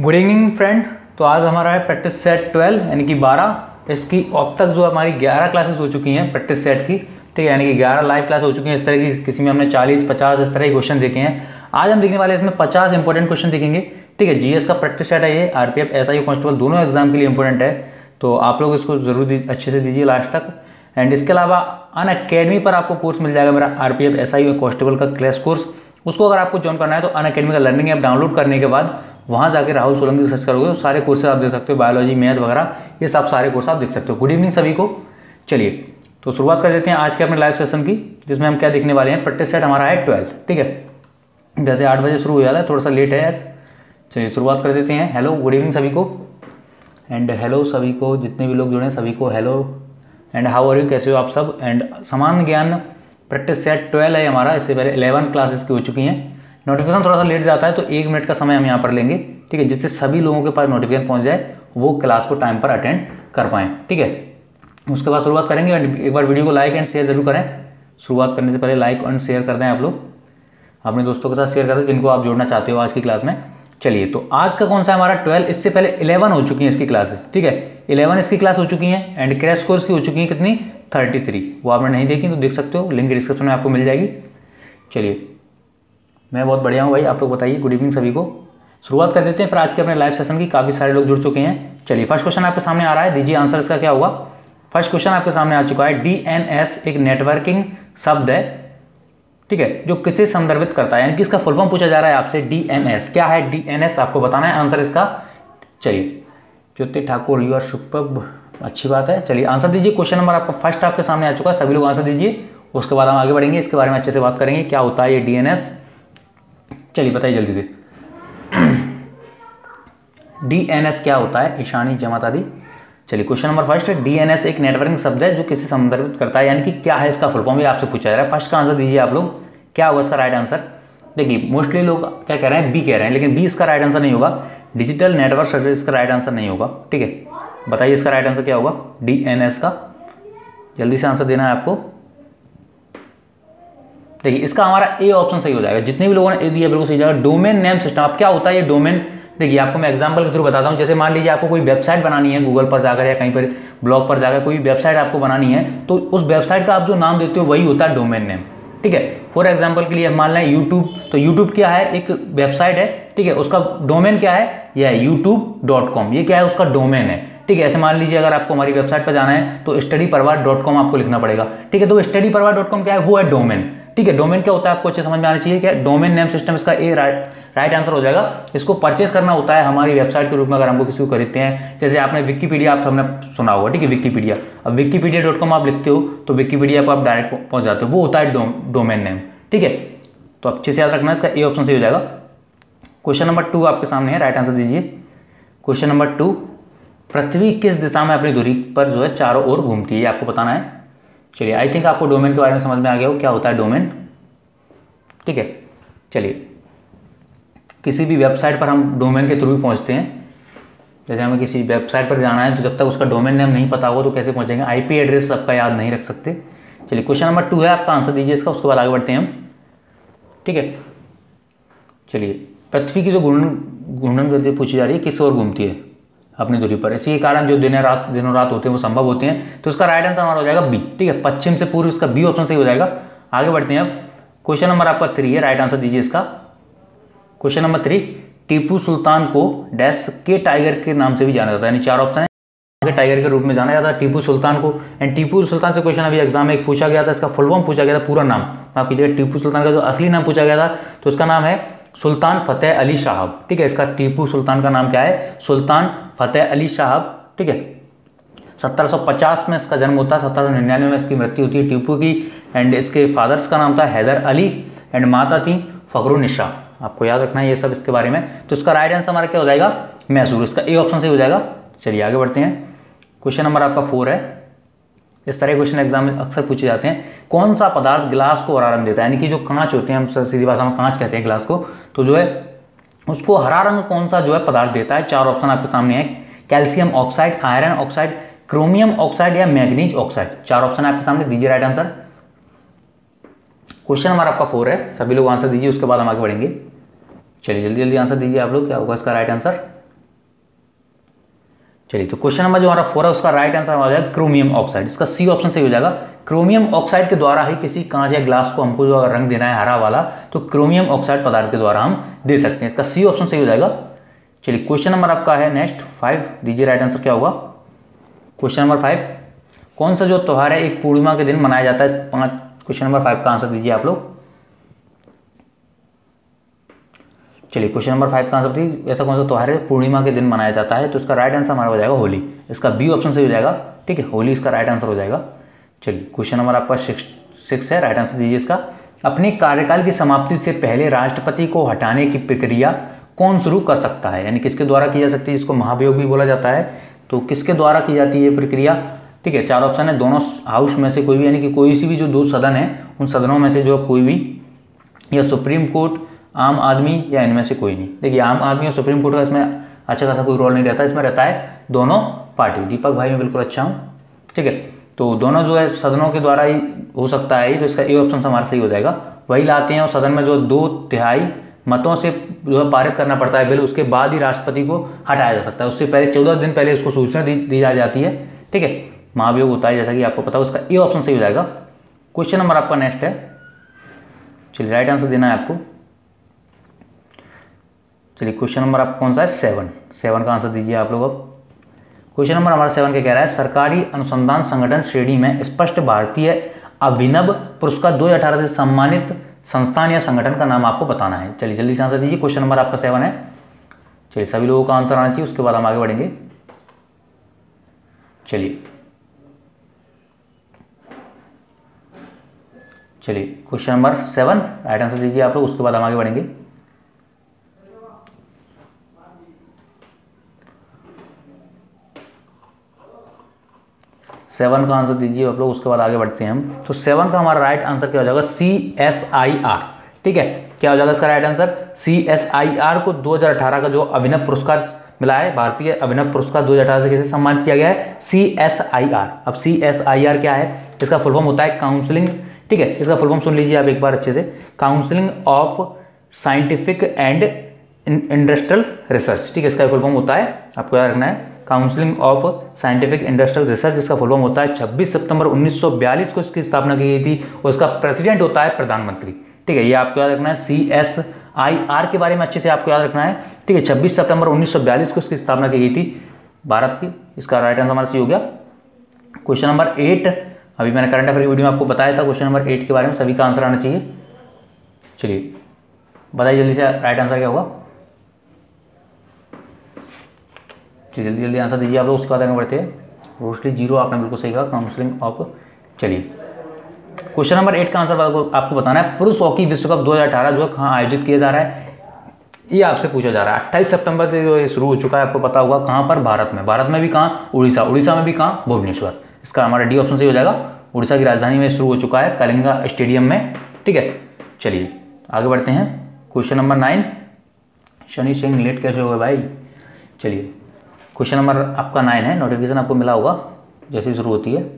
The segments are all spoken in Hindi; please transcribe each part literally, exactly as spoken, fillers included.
Good evening friend. तो आज हमारा है प्रैक्टिस सेट ट्वेल्व यानी कि बारह। इसकी अब तक जो हमारी ग्यारह क्लासेस हो चुकी हैं प्रैक्टिस सेट की, ठीक है, यानी कि ग्यारह लाइव क्लास हो चुकी हैं। इस तरह की किसी में हमने चालीस पचास इस तरह के क्वेश्चन देखे हैं। आज हम देखने वाले इसमें पचास इंपॉर्टेंट क्वेश्चन देखेंगे, ठीक है। जीएस का प्रैक्टिस सेट है ये, आरपीएफ एसआई कांस्टेबल दोनों एग्जाम के लिए इंपॉर्टेंट है, तो आप लोग इसको जरूर अच्छे से दीजिए लास्ट तक। एंड इसके अलावा अनअकैडमी पर आपको कोर्स मिल जाएगा मेरा आरपीएफ एसआई कांस्टेबल का क्रैश कोर्स। उसको अगर आपको ज्वाइन करना है तो अनअकैडमी का लर्निंग ऐप डाउनलोड करने के बाद वहाँ जाकर राहुल सोलंकी सर्च करोगे तो सारे कोर्सेज आप देख सकते हो, बायोलॉजी मैथ वगैरह ये सब सारे कोर्स आप देख सकते हो। गुड इवनिंग सभी को। चलिए तो शुरुआत कर देते हैं आज के अपने लाइव सेशन की, जिसमें हम क्या देखने वाले हैं। प्रैक्टिस सेट हमारा है ट्वेल्व, ठीक है। जैसे आठ बजे शुरू हो जाता है, थोड़ा सा लेट है आज। चलिए शुरुआत कर देते हैं। हेलो गुड इवनिंग सभी को, एंड हेलो सभी को जितने भी लोग जुड़े हैं सभी को hello and how are you, कैसे हो आप सब। एंड समान ज्ञान प्रैक्टिस सेट ट्वेल्व है हमारा, इससे पहले इलेवन क्लासेस की हो चुकी हैं। नोटिफिकेशन थोड़ा सा लेट जाता है तो एक मिनट का समय हम यहाँ पर लेंगे, ठीक है, जिससे सभी लोगों के पास नोटिफिकेशन पहुँच जाए, वो क्लास को टाइम पर अटेंड कर पाएँ, ठीक है। उसके बाद शुरुआत करेंगे। एक बार वीडियो को लाइक एंड शेयर जरूर करें। शुरुआत करने से पहले लाइक एंड शेयर कर दें आप लोग, अपने दोस्तों के साथ शेयर कर दें जिनको आप जोड़ना चाहते हो आज की क्लास में। चलिए तो आज का कौन सा हमारा ट्वेल्व, इससे पहले इलेवन हो चुकी हैं इसकी क्लासेस, ठीक है। इलेवन इसकी क्लास हो चुकी हैं एंड क्रैश कोर्स की हो चुकी हैं कितनी, थर्टी थ्री। वो आपने नहीं देखी तो देख सकते हो, लिंक डिस्क्रिप्शन में आपको मिल जाएगी। चलिए मैं बहुत बढ़िया हूँ भाई, आप लोग बताइए। गुड इवनिंग सभी को। शुरुआत कर देते हैं फिर आज के अपने लाइव सेशन की। काफ़ी सारे लोग जुड़ चुके हैं। चलिए फर्स्ट क्वेश्चन आपके सामने आ रहा है, दीजिए आंसर इसका क्या होगा। फर्स्ट क्वेश्चन आपके सामने आ चुका है। डीएनएस एक नेटवर्किंग शब्द है, ठीक है, जो किसे संदर्भित करता है, यानी कि इसका फुल फॉर्म पूछा जा रहा है आपसे। डीएनएस क्या है, डीएनएस आपको बताना है आंसर इसका। चलिए Jyoti Thakur you are superb, अच्छी बात है। चलिए आंसर दीजिए। क्वेश्चन नंबर आपका फर्स्ट आपके सामने आ चुका है, सभी लोग आंसर दीजिए। उसके बाद हम आगे बढ़ेंगे, इसके बारे में अच्छे से बात करेंगे क्या होता है ये डीएनएस। चलिए बताइए जल्दी से डीएनएस क्या होता है, ईशानी जमात आदि। चलिए क्वेश्चन नंबर फर्स्ट है, डीएनएस एक नेटवर्किंग शब्द है जो किसे संदर्भित करता है, यानी कि क्या है इसका फुल फॉर्म, ये आपसे पूछा जा रहा है। फर्स्ट का आंसर दीजिए आप लोग, क्या होगा इसका राइट आंसर। देखिए मोस्टली लोग क्या कह रहे हैं, बी कह रहे हैं, लेकिन बी इसका राइट आंसर नहीं होगा। डिजिटल नेटवर्क सर्विस इसका राइट आंसर नहीं होगा, ठीक है। बताइए इसका राइट आंसर क्या होगा डीएनएस का, जल्दी से आंसर देना है आपको। देखिए इसका हमारा ए ऑप्शन सही हो जाएगा, जितने भी लोगों ने ए दिया बिल्कुल सही जाएगा। डोमेन नेम सिस्टम, अब क्या होता है ये डोमेन, देखिए आपको मैं एग्जांपल के थ्रू बताता हूँ। जैसे मान लीजिए आपको कोई वेबसाइट बनानी है, गूगल पर जाकर या कहीं पर ब्लॉग पर जाकर कोई वेबसाइट आपको बनानी है, तो उस वेबसाइट का आप जो नाम देते हो वही होता है डोमेन नेम, ठीक है। फॉर एग्जाम्पल के लिए मान लें यूट्यूब, तो यूट्यूब क्या है, एक वेबसाइट है, ठीक है, उसका डोमेन क्या है, यह है यूट्यूब डॉट कॉम, ये क्या है उसका डोमेन है, ठीक है। ऐसे मान लीजिए अगर आपको हमारी वेबसाइट पर जाना है तो स्टडी परिवार डॉट कॉम आपको लिखना पड़ेगा, ठीक है। तो स्टडी परिवार डॉट कॉम क्या है, वो है डोमेन, ठीक है। डोमेन क्या होता है आपको अच्छे समझ में आना चाहिए, क्या डोमेन नेम सिस्टम, इसका ए राइट राइट आंसर हो जाएगा। इसको परचेस करना होता है हमारी वेबसाइट के रूप में, अगर हमको किसी को खरीदते हैं। जैसे आपने विकीपीडिया आप सबने सुना होगा, ठीक है, विकीपीडिया। अब विकीपीडिया डॉट कॉम आप लिखते हो तो विकीपीडिया को आप डायरेक्ट पहुंच जाते हो, वो होता है डो, डोमेन नेम, ठीक है। तो अच्छे से याद रखना, इसका ए ऑप्शन सही हो जाएगा। क्वेश्चन नंबर टू आपके सामने है, राइट आंसर दीजिए। क्वेश्चन नंबर टू, पृथ्वी किस दिशा में अपनी धुरी पर जो है चारों ओर घूमती है, ये आपको बताना है। चलिए आई थिंक आपको डोमेन के बारे में समझ में आ गया हो, क्या होता है डोमेन, ठीक है। चलिए किसी भी वेबसाइट पर हम डोमेन के थ्रू ही पहुंचते हैं। जैसे हमें किसी वेबसाइट पर जाना है तो जब तक उसका डोमेन नेम नहीं पता होगा तो कैसे पहुंचेंगे, आईपी एड्रेस सबका याद नहीं रख सकते। चलिए क्वेश्चन नंबर टू है आपका, आंसर दीजिए इसका, उसके बाद आगे बढ़ते हैं हम, ठीक है। चलिए पृथ्वी की जो घूर्णन घूर्णन गति पूछी जा रही है, किस ओर घूमती है अपनी दूरी पर, इसी के कारण जो दिन रात दिनों रात होते हैं वो संभव होते हैं। तो इसका राइट आंसर हमारा हो जाएगा बी, ठीक है, पश्चिम से पूर्व, इसका बी ऑप्शन सही हो जाएगा। आगे बढ़ते हैं अब, क्वेश्चन नंबर आपका थ्री है, राइट आंसर दीजिए इसका। Question number three, Tipu Sultan को डैश के टाइगर के नाम से भी जाना जाता है, यानी चार ऑप्शन है, टाइगर के रूप में जाना जाता है टीपू सुल्तान को। एंड टीपू सुल्तान से क्वेश्चन अभी एग्जाम में एक पूछा गया था, इसका फुल फॉर्म पूछा गया था, पूरा नाम माफ कीजिएगा, टीपू सुल्तान का जो असली नाम पूछा गया था तो उसका नाम है सुल्तान फतेह अली साहब, ठीक है। इसका टीपू सुल्तान का नाम क्या है, सुल्तान फतेह अली साहब, ठीक है। सत्रह सौ पचास में इसका जन्म होता है, सत्रह सौ निन्यानवे में इसकी मृत्यु होती है टीपू की। एंड इसके फादर्स का नाम था हैदर अली एंड माता थी फखरुन्निसा, आपको याद रखना है ये सब इसके बारे में। तो इसका राइट आंसर हमारा क्या हो जाएगा, मैसूर, इसका ए ऑप्शन सही हो जाएगा। चलिए आगे बढ़ते हैं, क्वेश्चन नंबर आपका फोर है। इस तरह क्वेश्चन एग्जाम में अक्सर पूछे जाते हैं, कौन सा पदार्थ गिलास को हरा रंग देता है, यानी कि जो कांच होते हैं, हम सीधी भाषा में कांच कहते हैं गिलास को, तो जो है उसको हरा रंग कौन सा जो है पदार्थ देता है। चार ऑप्शन आपके सामने है, calcium oxide, iron oxide, chromium oxide या मैग्नीज ऑक्साइड। चार ऑप्शन आपके सामने, दीजिए राइट आंसर। क्वेश्चन नंबर आपका फोर है, सभी लोग आंसर दीजिए, उसके बाद हम आगे बढ़ेंगे। चलिए जल्दी जल्दी आंसर दीजिए आप लोग, क्या होगा इसका राइट आंसर। चलिए, तो क्वेश्चन नंबर जो हमारा फोर है उसका राइट आंसर हो जाएगा क्रोमियम ऑक्साइड। इसका सी ऑप्शन सही हो जाएगा। क्रोमियम ऑक्साइड के द्वारा ही किसी कांच या ग्लास को हमको जो रंग देना है हरा वाला, तो क्रोमियम ऑक्साइड पदार्थ के द्वारा हम दे सकते हैं। इसका सी ऑप्शन सही हो जाएगा। चलिए, क्वेश्चन नंबर आपका है नेक्स्ट फाइव, दीजिए राइट आंसर क्या होगा। क्वेश्चन नंबर फाइव, कौन सा जो त्योहार है एक पूर्णिमा के दिन मनाया जाता है? पांच क्वेश्चन नंबर फाइव का आंसर दीजिए आप लोग। चलिए, क्वेश्चन नंबर फाइव का आंसर थी ऐसा कौन सा त्योहार है पूर्णिमा के दिन मनाया जाता है? तो इसका राइट आंसर हमारा हो जाएगा होली। इसका बी ऑप्शन सही हो जाएगा। ठीक है, होली इसका राइट आंसर हो जाएगा। चलिए, क्वेश्चन नंबर आपका सिक्स सिक्स है, राइट आंसर दीजिए इसका। अपने कार्यकाल की समाप्ति से पहले राष्ट्रपति को हटाने की प्रक्रिया कौन शुरू कर सकता है? यानी किसके द्वारा की जा सकती है? इसको महाभियोग भी बोला जाता है। तो किसके द्वारा की जाती है प्रक्रिया? ठीक है, चार ऑप्शन है, दोनों हाउस में से कोई भी, यानी कि कोई सी भी जो दो सदन है उन सदनों में से जो कोई भी, या सुप्रीम कोर्ट, आम आदमी, या इनमें से कोई नहीं। देखिए, आम आदमी और सुप्रीम कोर्ट का इसमें अच्छा खासा कोई रोल नहीं रहता, इसमें रहता है दोनों पार्टी। दीपक भाई मैं बिल्कुल अच्छा हूँ। ठीक है, तो दोनों जो है सदनों के द्वारा ही हो सकता है, तो इसका ए ऑप्शन हमारा सही हो जाएगा। वही लाते हैं और सदन में जो दो तिहाई मतों से जो है पारित करना पड़ता है बिल, उसके बाद ही राष्ट्रपति को हटाया जा सकता है। उससे पहले चौदह दिन पहले उसको सूचना दी, दी जा जाती है। ठीक है, महाभियोग होता है जैसा कि आपको पता है। उसका ए ऑप्शन सही हो जाएगा। क्वेश्चन नंबर आपका नेक्स्ट है। चलिए, राइट आंसर देना है आपको। चलिए, क्वेश्चन नंबर आपका कौन सा है? सेवन। सेवन का आंसर दीजिए आप लोग। अब क्वेश्चन नंबर हमारा सेवन क्या कह रहा है? सरकारी अनुसंधान संगठन श्रेणी में स्पष्ट भारतीय अभिनव पुरस्कार दो हजार अठारह से सम्मानित संस्थान या संगठन का नाम आपको बताना है। चलिए, जल्दी से आंसर दीजिए। क्वेश्चन नंबर आपका सेवन है। चलिए, सभी लोगों का आंसर आना चाहिए, उसके बाद हम आगे बढ़ेंगे। चलिए चलिए question number seven right answer दीजिए आप लोग, उसके बाद हम आगे बढ़ेंगे। सेवन का आंसर दीजिए आप लोग, उसके बाद आगे बढ़ते हैं हम। तो सेवन का हमारा राइट आंसर क्या हो जाएगा? C S I R. ठीक है, क्या हो जाएगा इसका right answer? C S I R को दो हजार अठारह का जो अभिनव पुरस्कार मिला है, भारतीय अभिनव पुरस्कार दो हजार अठारह से कैसे सम्मानित किया गया है? C S I R. अब सी एस आई आर क्या है? इसका फुल फॉर्म होता है काउंसलिंग। ठीक है, इसका फुल फॉर्म सुन लीजिए आप एक बार अच्छे से। Counselling of scientific and industrial research. ठीक है, इसका फुल फॉर्म होता है, आपको याद रखना है, counselling of scientific industrial research. इसका फुल फॉर्म होता है। छब्बीस सितंबर उन्नीस सौ बयालीस को इसकी स्थापना की गई थी और इसका प्रेसिडेंट होता है प्रधानमंत्री। ठीक है, ये आपको याद रखना है। सी एस आई आर के बारे में अच्छे से आपको याद रखना है। ठीक है, छब्बीस सितंबर उन्नीस सौ बयालीस को इसकी स्थापना की गई थी भारत की। इसका राइट आंसर हमारा सी हो गया। क्वेश्चन नंबर एट, अभी मैंने करंट अफेयर वीडियो में आपको बताया था क्वेश्चन नंबर एट के बारे में, सभी का आंसर आना चाहिए। चलिए बताइए जल्दी से राइट आंसर क्या होगा। चलिए जल्दी जल्दी आंसर दीजिए आप लोग, उसके बाद आगे बढ़ते हैं। रोशनी जीरो, आपने बिल्कुल सही कहा, काउंसलिंग ऑफ। चलिए क्वेश्चन नंबर एट का आंसर आपको, आपको बताना है। पुरुष हॉकी विश्व कप दो हजार अठारह जो है कहाँ आयोजित किया जा रहा है, ये आपसे पूछा जा रहा है। अट्ठाईस सितंबर से जो शुरू हो चुका है, आपको पता होगा कहाँ पर? भारत में। भारत में भी कहाँ? उड़ीसा। उड़ीसा में भी कहाँ? भुवनेश्वर। इसका हमारा डी ऑप्शन सही हो जाएगा। उड़ीसा की राजधानी में शुरू हो चुका है, कलिंगा स्टेडियम में। ठीक है, चलिए आगे बढ़ते हैं। Question number nine. Shani Singh late कैसे हो गए भाई? चलिए क्वेश्चन नंबर आपका नाइन है, नोटिफिकेशन आपको मिला होगा जैसे ही शुरू होती है।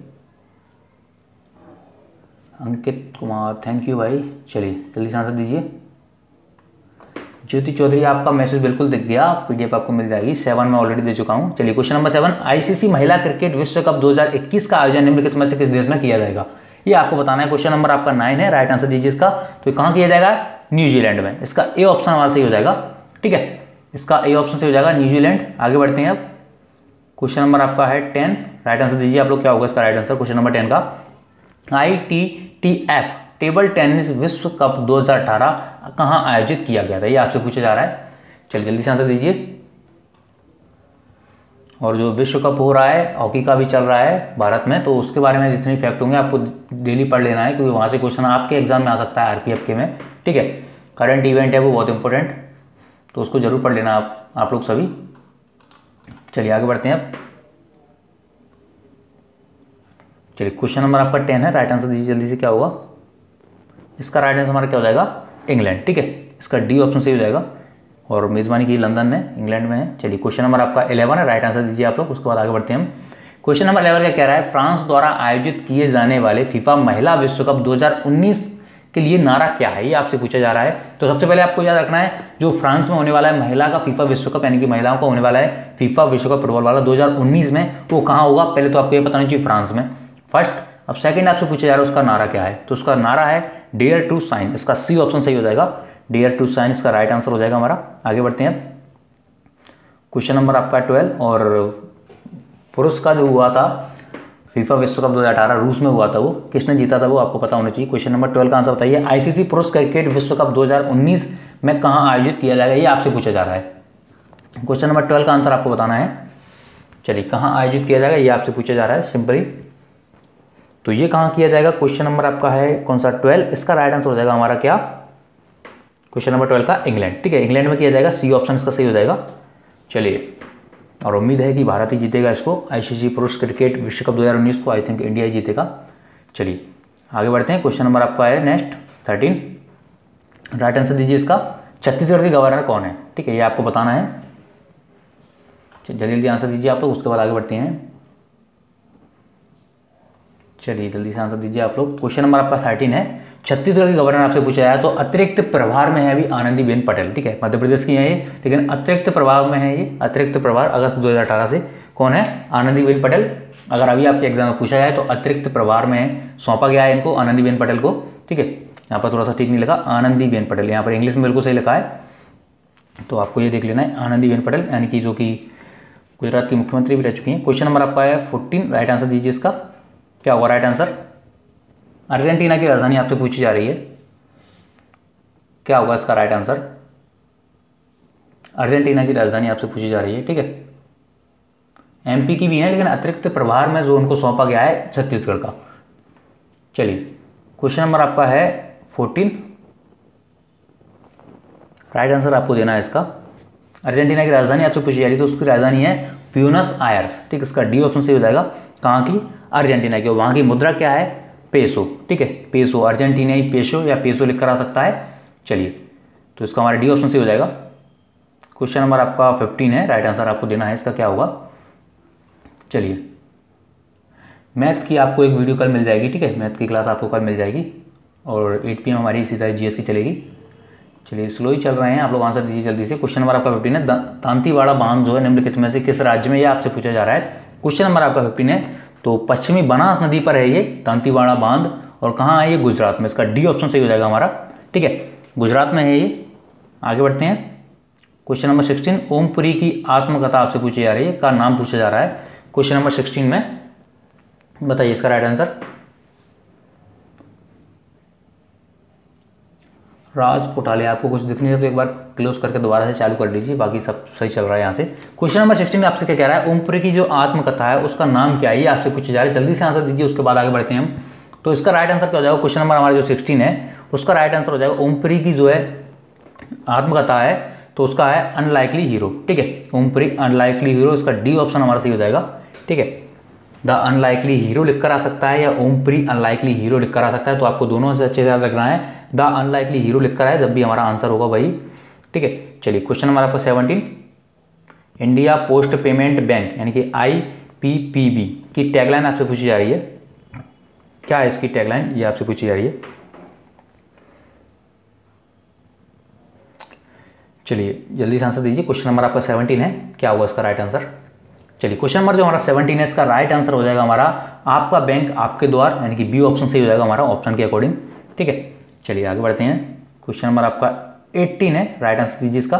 अंकित कुमार, थैंक यू भाई। चलिए जल्दी से आंसर दीजिए। ज्योति चौधरी, आपका मैसेज बिल्कुल दिख गया, पीडीएफ आपको मिल जाएगी। सेवन में ऑलरेडी दे चुका हूं। चलिए क्वेश्चन नंबर सेवन। आईसीसी महिला क्रिकेट विश्व कप दो हजार इक्कीस का आयोजन निम्नलिखित में से किस देश में किया जाएगा, ये आपको बताना है। क्वेश्चन नंबर आपका नाइन है, राइट आंसर दीजिए इसका। तो कहाँ किया जाएगा? न्यूजीलैंड में। इसका ए ऑप्शन हमारा सही हो जाएगा। ठीक है, इसका ए ऑप्शन सही हो जाएगा, न्यूजीलैंड। आगे बढ़ते हैं अब। क्वेश्चन नंबर आपका है टेन, राइट आंसर दीजिए आप लोग, क्या होगा इसका right answer question number ten का? I T T F table tennis विश्व कप दो हजार अठारह कहाँ आयोजित किया गया था, ये आपसे पूछा जा रहा है। चलिए जल्दी से आंसर दीजिए। और जो विश्व कप हो रहा है हॉकी का भी चल रहा है भारत में, तो उसके बारे में जितने फैक्ट होंगे आपको डेली पढ़ लेना है, क्योंकि वहाँ से क्वेश्चन आपके एग्जाम में आ सकता है, आरपीएफ के में। ठीक है, करंट इवेंट है वो बहुत इंपॉर्टेंट, तो उसको जरूर पढ़ लेना आप आप लोग सभी। चलिए आगे बढ़ते हैं अब। चलिए क्वेश्चन नंबर आपका टेन है, राइट आंसर दीजिए जल्दी से, क्या होगा इसका राइट आंसर हमारा? क्या हो जाएगा? इंग्लैंड। ठीक है, इसका डी ऑप्शन सही हो जाएगा। और मेजबानी की लंदन में, इंग्लैंड में है। चलिए क्वेश्चन नंबर आपका इलेवन है, राइट आंसर दीजिए आप लोग, उसके बाद आगे बढ़ते हैं हम। क्वेश्चन नंबर इलेवन क्या कह रहा है? फ्रांस द्वारा आयोजित किए जाने वाले फीफा महिला विश्व कप दो हजार उन्नीस के लिए नारा क्या है, ये आपसे पूछा जा रहा है। तो सबसे पहले आपको याद रखना है जो फ्रांस में होने वाला है महिला का फीफा विश्व कप, यानी कि महिलाओं का होने वाला है फीफा विश्व कप फुटबॉल वाला दो हज़ार उन्नीस में, वो कहाँ होगा पहले तो आपको ये पता नहीं चाहिए, फ्रांस में फर्स्ट। अब सेकंड आपसे पूछा जा रहा है उसका नारा क्या है, तो उसका नारा है डेयर टू साइन, इसका सी ऑप्शन सही हो जाएगा, डेयर टू साइन इसका राइट आंसर हो जाएगा हमारा। आगे बढ़ते हैं, क्वेश्चन नंबर आपका ट्वेल्व, और पुरुष का जो हुआ था फीफा विश्व कप दो हज़ार अठारह रूस में हुआ था, वो किसने जीता था वो आपको पता होना चाहिए। क्वेश्चन नंबर ट्वेल्व का आंसर बताइए, आईसीसी पुरुष क्रिकेट विश्व कप दो हज़ार उन्नीस में कहाँ आयोजित किया जाएगा, ये आपसे पूछा जा रहा है। क्वेश्चन नंबर ट्वेल्व का आंसर आपको बताना है। चलिए कहाँ आयोजित किया जाएगा ये आपसे पूछा जा रहा है सिंपली, तो ये कहाँ किया जाएगा, क्वेश्चन नंबर आपका है कौन सा ट्वेल्व, इसका राइट आंसर हो जाएगा हमारा क्या, क्वेश्चन नंबर ट्वेल्व का इंग्लैंड, ठीक है इंग्लैंड में किया जाएगा, सी ऑप्शन इसका सही हो जाएगा। चलिए, और उम्मीद है कि भारत ही जीतेगा इसको, आईसीसी पुरुष क्रिकेट विश्व कप दो हज़ार उन्नीस को आई थिंक इंडिया ही जीतेगा। चलिए आगे बढ़ते हैं, क्वेश्चन नंबर आपका है नेक्स्ट थर्टीन, राइट आंसर दीजिए इसका, छत्तीसगढ़ के गवर्नर कौन है, ठीक है ये आपको बताना है, जल्दी जल्दी आंसर दीजिए आप लोग, उसके बाद आगे बढ़ते हैं। चलिए जल्दी से आंसर दीजिए आप लोग, क्वेश्चन नंबर आपका थर्टीन है, छत्तीसगढ़ के गवर्नर आपसे पूछा है, तो अतिरिक्त प्रभार में है अभी आनंदीबेन पटेल, ठीक है मध्य प्रदेश की है ये, लेकिन अतिरिक्त प्रभाव में है ये, अतिरिक्त प्रभार अगस्त दो हज़ार अठारह से, कौन है, आनंदीबेन पटेल। अगर अभी आपके एग्जाम में पूछा जाए तो अतिरिक्त प्रभार में सौंपा गया है इनको आनंदीबेन पटेल को, ठीक है यहाँ पर थोड़ा सा ठीक नहीं लगा, आनंदीबेन पटेल, यहाँ पर इंग्लिश में बिल्कुल सही लिखा है, तो आपको ये देख लेना है आनंदीबेन पटेल, यानी कि जो कि गुजरात की मुख्यमंत्री भी रह चुकी हैं। क्वेश्चन नंबर आपका है फोर्टीन, राइट आंसर दीजिए इसका, क्या होगा राइट आंसर, अर्जेंटीना की राजधानी आपसे पूछी जा रही है, क्या होगा इसका राइट आंसर, अर्जेंटीना की राजधानी आपसे पूछी जा रही है, ठीक है एमपी की भी है, लेकिन अतिरिक्त प्रभार में जो उनको सौंपा गया है छत्तीसगढ़ का। चलिए क्वेश्चन नंबर आपका है फोर्टीन, राइट आंसर आपको देना है इसका, अर्जेंटीना की राजधानी आपसे पूछी जा रही है, तो उसकी राजधानी है ब्यूनस आयर्स, ठीक इसका डी ऑप्शन सही हो जाएगा, कहाँ की, अर्जेंटीना की, और वहाँ की मुद्रा क्या है, पेसो, ठीक है पेसो, अर्जेंटीनाई पेसो या पेसो लिख कर आ सकता है। चलिए तो इसका हमारा डी ऑप्शन से हो जाएगा। क्वेश्चन नंबर आपका फिफ्टीन है, राइट आंसर आपको देना है इसका, क्या होगा। चलिए मैथ की आपको एक वीडियो कल मिल जाएगी, ठीक है मैथ की क्लास आपको कल मिल जाएगी, और एट पी एम हमारी इसी तरह जीएस की चलेगी। चलिए स्लो ही चल रहे हैं, आप लोग आंसर दीजिए जल्दी से। क्वेश्चन नंबर आपका फिफ्टीन है, दांतीवाड़ा बांध जो है निम्नलिखित में से किस राज्य में, ये आपसे पूछा जा रहा है। क्वेश्चन नंबर आपका फिफ्टीन है, तो पश्चिमी बनास नदी पर है ये दांतीवाड़ा बांध, और कहाँ है ये, गुजरात में, इसका डी ऑप्शन सही हो जाएगा हमारा, ठीक है गुजरात में है ये। आगे बढ़ते हैं, क्वेश्चन नंबर सिक्सटीन, ओमपुरी की आत्मकथा आपसे पूछी जा रही है, का नाम पूछा जा रहा है क्वेश्चन नंबर सिक्सटीन में, बताइए इसका राइट आंसर। राज कोटाले, आपको कुछ दिख नहीं रहा तो एक बार क्लोज करके दोबारा से चालू कर लीजिए, बाकी सब सही चल रहा है यहाँ से। क्वेश्चन नंबर सिक्सटीन आपसे क्या कह रहा है, ओमपुरी की जो आत्मकथा है उसका नाम क्या है, ये आपसे पूछा जा रहा है, जल्दी से आंसर दीजिए, उसके बाद आगे बढ़ते हैं हम। तो इसका राइट आंसर क्या हो जाएगा, क्वेश्चन नंबर हमारा जो सिक्सटीन है उसका राइट आंसर हो जाएगा, ओमपुरी की जो है आत्मकथा है तो उसका है अनलाइकली हीरो, ठीक है ओमपुरी अनलाइकली हीरो, इसका डी ऑप्शन हमारा सही हो जाएगा, ठीक है द अनलाइकली हीरो लिखकर आ सकता है या ओमपुरी अनलाइकली हीरो लिखकर आ सकता है, तो आपको दोनों से अच्छे से याद रखना है, द अनलाइकली हीरो लिखकर आए जब भी हमारा आंसर होगा वही, ठीक है। चलिए क्वेश्चन नंबर आपका seventeen, India post payment bank यानी कि आई पी पी बी की टैगलाइन आपसे पूछी जा रही है, क्या है इसकी टैगलाइन, ये आपसे पूछी जा रही है। चलिए जल्दी से आंसर दीजिए, क्वेश्चन नंबर आपका सेवनटीन है, क्या होगा इसका राइट आंसर। चलिए क्वेश्चन नंबर जो हमारा सेवनटीन है इसका राइट आंसर हो जाएगा हमारा, आपका बैंक आपके द्वार, यानी कि बी ऑप्शन सही हो जाएगा हमारा ऑप्शन के अकॉर्डिंग, ठीक है। चलिए आगे बढ़ते हैं, क्वेश्चन नंबर आपका एटीन है, राइट आंसर दीजिए इसका।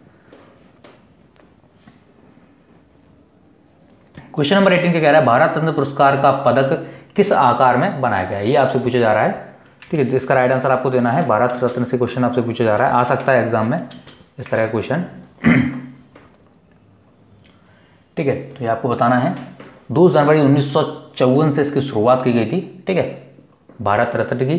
क्वेश्चन नंबर एटीन क्या कह रहा है, भारत रत्न पुरस्कार का पदक किस आकार में बनाया गया है, ये आपसे पूछा जा रहा है, ठीक है। तो इसका राइट आंसर आपको देना है, भारत रत्न से क्वेश्चन आपसे पूछा जा रहा है, आ सकता है एग्जाम में इस तरह का क्वेश्चन, ठीक है। तो ये आपको बताना है, दो जनवरी उन्नीस सौ चौवन से इसकी शुरुआत की गई थी, ठीक है भारत रत्न की,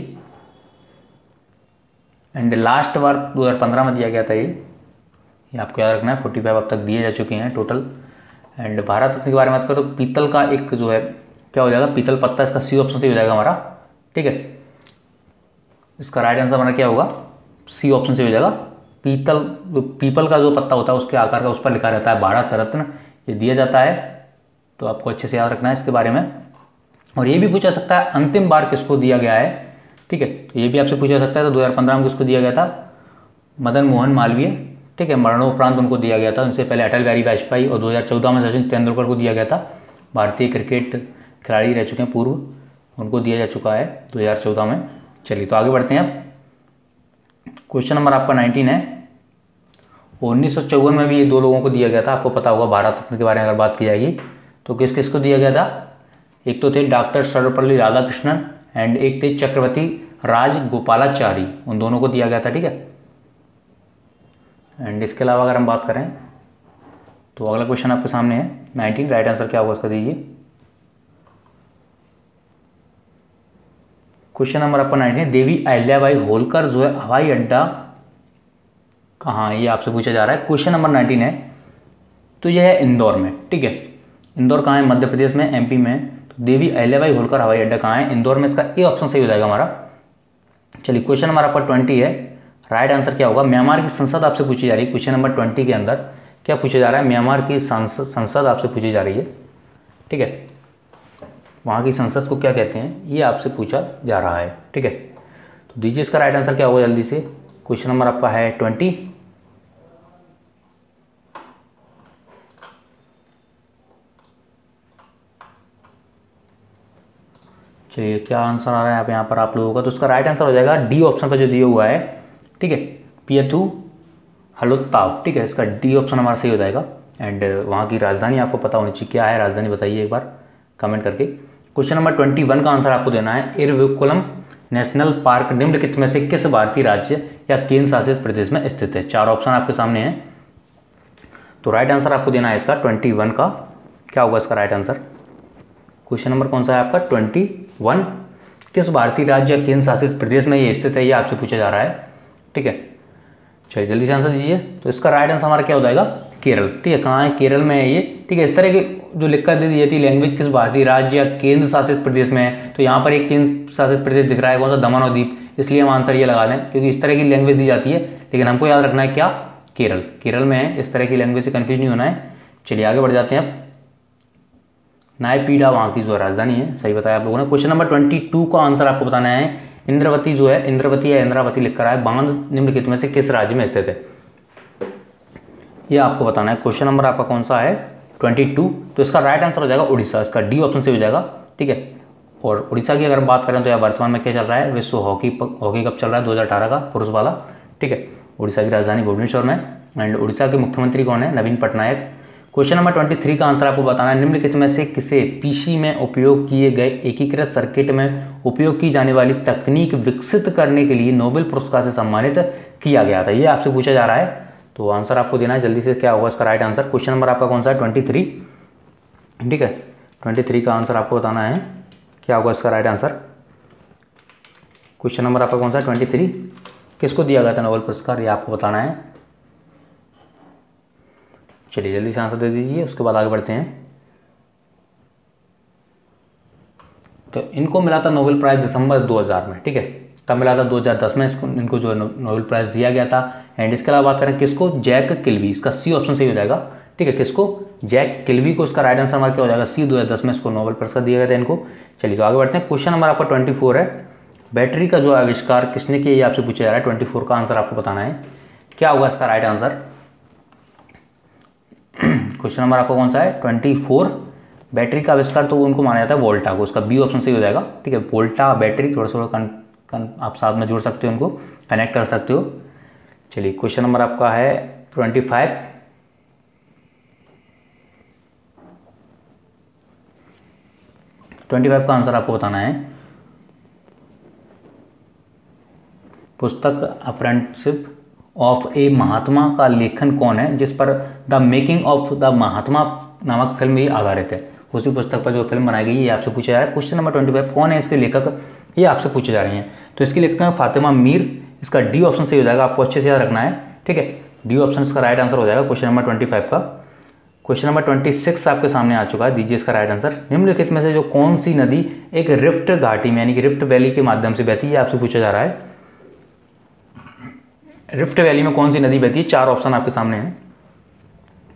एंड लास्ट बार दो हज़ार पंद्रह में दिया गया था ये ये आपको याद रखना है। पैंतालीस अब तक दिए जा चुके हैं टोटल। एंड भारत रत्न के बारे में बात करो तो पीतल का एक जो है क्या हो जाएगा, पीतल पत्ता, इसका सी ऑप्शन से हो जाएगा हमारा, ठीक है। इसका राइट आंसर हमारा क्या होगा, सी ऑप्शन से हो जाएगा। पीतल जो पीपल का जो पत्ता होता है उसके आकार का उस पर लिखा रहता है भारत रत्न, ये दिया जाता है, तो आपको अच्छे से याद रखना है इसके बारे में। और ये भी पूछा सकता है अंतिम बार किसको दिया गया है, ठीक है। तो ये भी आपसे पूछा जा सकता है। तो दो हज़ार पंद्रह में किसको दिया गया था? मदन मोहन मालवीय, ठीक है। मरणोपरांत उनको दिया गया था। उनसे पहले अटल बिहारी वाजपेयी और दो हज़ार चौदह में सचिन तेंदुलकर को दिया गया था। भारतीय क्रिकेट खिलाड़ी रह चुके हैं पूर्व, उनको दिया जा चुका है दो हज़ार चौदह में। चलिए तो आगे बढ़ते हैं। अब क्वेश्चन नंबर आपका नाइनटीन है। उन्नीस सौ चौवन में भी ये दो लोगों को दिया गया था। आपको पता होगा भारत रत्न के बारे में अगर बात की जाएगी तो किस किस को दिया गया था? एक तो थे डॉक्टर सर्वपल्ली राधाकृष्णन एंड एक थे चक्रवर्ती राजगोपालाचारी, उन दोनों को दिया गया था, ठीक है। एंड इसके अलावा अगर हम बात करें तो अगला क्वेश्चन आपके सामने है नाइनटीन, राइट आंसर क्या होगा उसका दीजिए। क्वेश्चन नंबर आपका नाइनटीन, देवी अहिल्याबाई होलकर जो है हवाई अड्डा कहाँ, ये आपसे पूछा जा रहा है। क्वेश्चन नंबर नाइनटीन है तो यह है इंदौर में, ठीक है। इंदौर कहाँ है? मध्य प्रदेश में, एमपी में। तो देवी अहिल्याबाई होलकर हवाई अड्डा कहाँ है? इंदौर में। इसका ए ऑप्शन सही हो जाएगा हमारा। चलिए क्वेश्चन नंबर आपका ट्वेंटी है, राइट आंसर क्या होगा? म्यांमार की संसद आपसे पूछी जा रही है। क्वेश्चन नंबर ट्वेंटी के अंदर क्या पूछा जा रहा है? म्यांमार की संसद संसद आपसे पूछी जा रही है, ठीक है। वहाँ की संसद को क्या कहते हैं ये आपसे पूछा जा रहा है, ठीक है। तो दीजिए इसका राइट आंसर क्या होगा जल्दी से। क्वेश्चन नंबर आपका है ट्वेंटी। चलिए क्या आंसर आ रहा है आप यहाँ पर आप लोगों का? तो उसका राइट आंसर हो जाएगा डी ऑप्शन पर जो दिया हुआ है, ठीक है, पियथू हलोत्ताव, ठीक है। इसका डी ऑप्शन हमारा सही हो जाएगा। एंड वहाँ की राजधानी आपको पता होनी चाहिए, क्या है राजधानी बताइए एक बार कमेंट करके। क्वेश्चन नंबर ट्वेंटी वन का आंसर आपको देना है। इरविकुलम नेशनल पार्क निम्नलिखित में से किस भारतीय राज्य या केंद्र शासित प्रदेश में स्थित है? चार ऑप्शन आपके सामने हैं, तो राइट आंसर आपको देना है इसका ट्वेंटी वन का। क्या होगा इसका राइट आंसर? क्वेश्चन नंबर कौन सा है आपका? Twenty one. किस भारतीय राज्य या केंद्र शासित प्रदेश में ये स्थित है, ये आपसे पूछा जा रहा है, ठीक है। चलिए जल्दी से आंसर दीजिए। तो इसका राइट आंसर हमारा क्या हो जाएगा? केरल, ठीक है। कहाँ है? केरल में है ये, ठीक है। इस तरह की जो लिखकर दे दी जाती है लैंग्वेज किस भारतीय राज्य या केंद्र शासित प्रदेश में है, तो यहाँ पर एक केंद्र शासित प्रदेश दिख रहा है, कौन सा? दमन और दीप, इसलिए हम आंसर ये लगा दें क्योंकि इस तरह की लैंग्वेज दी जाती है। लेकिन हमको याद रखना है क्या? केरल, केरल में है। इस तरह की लैंग्वेज से कन्फ्यूज नहीं होना है। चलिए आगे बढ़ जाते हैं। अब नायपीडा वहाँ की जो राजधानी है, सही बताया आप लोगों ने। क्वेश्चन नंबर ट्वेंटी टू का आंसर आपको बताना है। इंद्रवती जो है, इंद्रवती या इंद्रावती लिख कर है, बांध निम्नलिखित में से किस राज्य में स्थित है, ये आपको बताना है। क्वेश्चन नंबर आपका कौन सा है? Twenty two. तो इसका राइट आंसर हो जाएगा उड़ीसा, इसका डी ऑप्शन से हो जाएगा, ठीक है। और उड़ीसा की अगर बात करें तो यह वर्तमान में क्या चल रहा है? विश्व हॉकी हॉकी कप चल रहा है दो हज़ार अठारह का, पुरुष वाला, ठीक है। उड़ीसा की राजधानी भुवनेश्वर में। एंड उड़ीसा के मुख्यमंत्री कौन है? Naveen Patnaik. Question number twenty three का आंसर आपको बताना है। निम्नलिखित में से किसे पीसी में उपयोग किए गए एकीकृत सर्किट में उपयोग की जाने वाली तकनीक विकसित करने के लिए नोबेल पुरस्कार से सम्मानित किया गया था, ये आपसे पूछा जा रहा है। तो आंसर आपको देना है जल्दी से, क्या होगा इसका राइट आंसर। क्वेश्चन नंबर आपका कौन सा है? ट्वेंटी थ्री, ठीक है। ट्वेंटी थ्री का आंसर आपको बताना है, क्या होगा इसका राइट आंसर। क्वेश्चन नंबर आपका कौन सा है? Twenty three. किसको दिया गया था नोबेल पुरस्कार, ये आपको बताना है। चलिए जल्दी से आंसर दे दीजिए, उसके बाद आगे बढ़ते हैं। तो इनको मिला था नोबेल प्राइज दिसंबर दो हज़ार में, ठीक है। तब मिला था दो हज़ार दस में इसको इनको जो नोबेल प्राइज दिया गया था। एंड इसके अलावा बात करें किसको? जैक किल्बी, इसका सी ऑप्शन सही हो जाएगा, ठीक है। किसको? जैक किल्बी को इसका राइट आंसर हमारा क्या हो जाएगा? सी। दो हज़ार दस में इसको नोबेल पुरस्कार दिया गया था इनको। चलिए तो आगे बढ़ते हैं। क्वेश्चन नंबर आपका ट्वेंटी फोर है। बैटरी का जो आविष्कार किसने किया, ये आपसे पूछा जा रहा है। ट्वेंटी फोर का आंसर आपको बताना है, क्या होगा इसका राइट आंसर। क्वेश्चन नंबर आपका कौन सा है? Twenty four. बैटरी का आविष्कार तो उनको माना जाता है वोल्टा को, उसका बी ऑप्शन सही हो जाएगा, ठीक है। वोल्टा बैटरी, थोड़ा थोड़ा कन, कन, आप साथ में जोड़ सकते हो, उनको कनेक्ट कर सकते हो। चलिए क्वेश्चन नंबर आपका है ट्वेंटी फाइव। ट्वेंटी फाइव का आंसर आपको बताना है। पुस्तक अप्रेंटिसशिप ऑफ ए महात्मा का लेखन कौन है, जिस पर the making of the Mahatma नामक फिल्म ये आधारित है। उसी पुस्तक पर जो फिल्म बनाई गई ये आपसे पूछा जा रहा है। क्वेश्चन नंबर ट्वेंटी फाइव, कौन है इसके लेखक, ये आपसे पूछे जा रहे हैं। तो इसकी लेखक है फातिमा मीर, इसका डी ऑप्शन सही हो जाएगा, आपको अच्छे से याद रखना है, ठीक है। डी ऑप्शन इसका राइट आंसर हो जाएगा क्वेश्चन नंबर ट्वेंटी फाइव का। क्वेश्चन नंबर ट्वेंटी सिक्स आपके सामने आ चुका है, दीजिए इसका राइट आंसर। निम्नलिखित में से जो कौन सी नदी एक रिफ्ट घाटी में यानी कि रिफ्ट वैली के माध्यम से बहती है, आपसे पूछा जा रहा है। रिफ्ट वैली में कौन सी नदी बहती है? चार ऑप्शन आपके सामने हैं।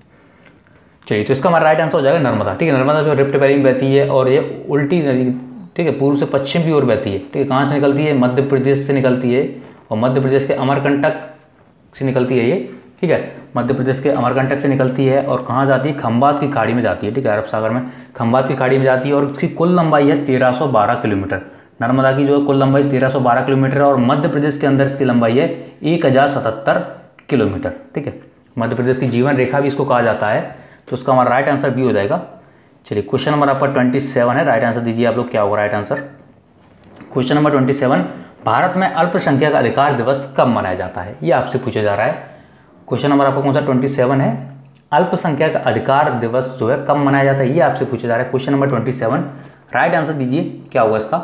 चलिए तो इसका हमारा राइट आंसर हो जाएगा नर्मदा, ठीक है। नर्मदा जो रिफ्ट वैली में बहती है और ये उल्टी नदी ठीक है, पूर्व से पश्चिम की ओर बहती है। ठीक है, कहाँ से निकलती है? मध्य प्रदेश से निकलती है, और मध्य प्रदेश के अमरकंटक से निकलती है ये। ठीक है, मध्य प्रदेश के अमरकंटक से निकलती है और कहाँ जाती है? खंबात की खाड़ी में जाती है। ठीक है, अरब सागर में खंबात की खाड़ी में जाती है और उसकी कुल लंबाई है तेरह सौ बारह किलोमीटर। नर्मदा की जो है कुल लंबाई तेरह सौ बारह किलोमीटर है और मध्य प्रदेश के अंदर इसकी लंबाई है एक हज़ार सतहत्तर किलोमीटर। ठीक है, मध्य प्रदेश की जीवन रेखा भी इसको कहा जाता है, तो उसका हमारा राइट आंसर बी हो जाएगा। चलिए, क्वेश्चन नंबर आपका ट्वेंटी सेवन है, राइट आंसर दीजिए आप लोग, क्या होगा right answer? Question number twenty seven, Bharat में अल्पसंख्यक अधिकार दिवस कब मनाया जाता है? ये आपसे पूछा जा रहा है। क्वेश्चन नंबर आपका कौन सा? ट्वेंटी सेवन है, अल्पसंख्यक अधिकार दिवस जो है कब मनाया जाता है, ये आपसे पूछा जा रहा है। Question number twenty seven, right answer दीजिए, क्या होगा इसका?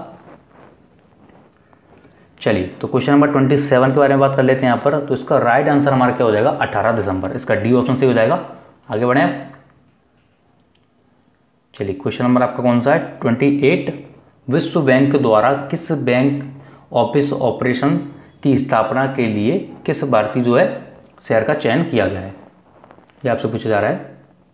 चलिए, तो क्वेश्चन नंबर ट्वेंटी सेवन के बारे में बात कर लेते हैं यहाँ पर। तो इसका राइट आंसर हमारा क्या हो जाएगा? अठारह दिसंबर। इसका डी ऑप्शन से हो जाएगा। आगे बढ़े। चलिए, क्वेश्चन नंबर आपका कौन सा है? ट्वेंटी एट, विश्व बैंक द्वारा किस बैंक ऑफिस ऑपरेशन की स्थापना के लिए किस भारतीय जो है शहर का चयन किया गया है? ये आपसे पूछा जा रहा है।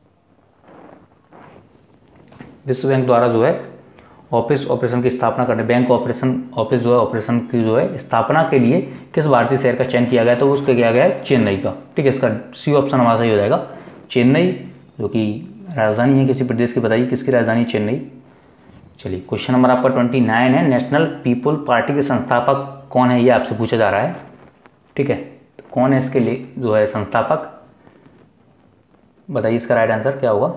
विश्व बैंक द्वारा जो है ऑफिस ऑपरेशन की स्थापना करने, बैंक ऑपरेशन ऑफिस जो है ऑपरेशन की जो है स्थापना के लिए किस भारतीय शहर का चयन किया गया? तो उसका किया गया है चेन्नई का। ठीक है, इसका सी ऑप्शन हमारा सही हो जाएगा, चेन्नई, जो कि राजधानी है किसी प्रदेश की। बताइए किसकी राजधानी? चेन्नई। चलिए, क्वेश्चन नंबर आपका ट्वेंटी नाइन है, नेशनल पीपल पार्टी के संस्थापक कौन है? ये आपसे पूछा जा रहा है। ठीक है, तो कौन है इसके लिए जो है संस्थापक? बताइए इसका राइट आंसर क्या होगा?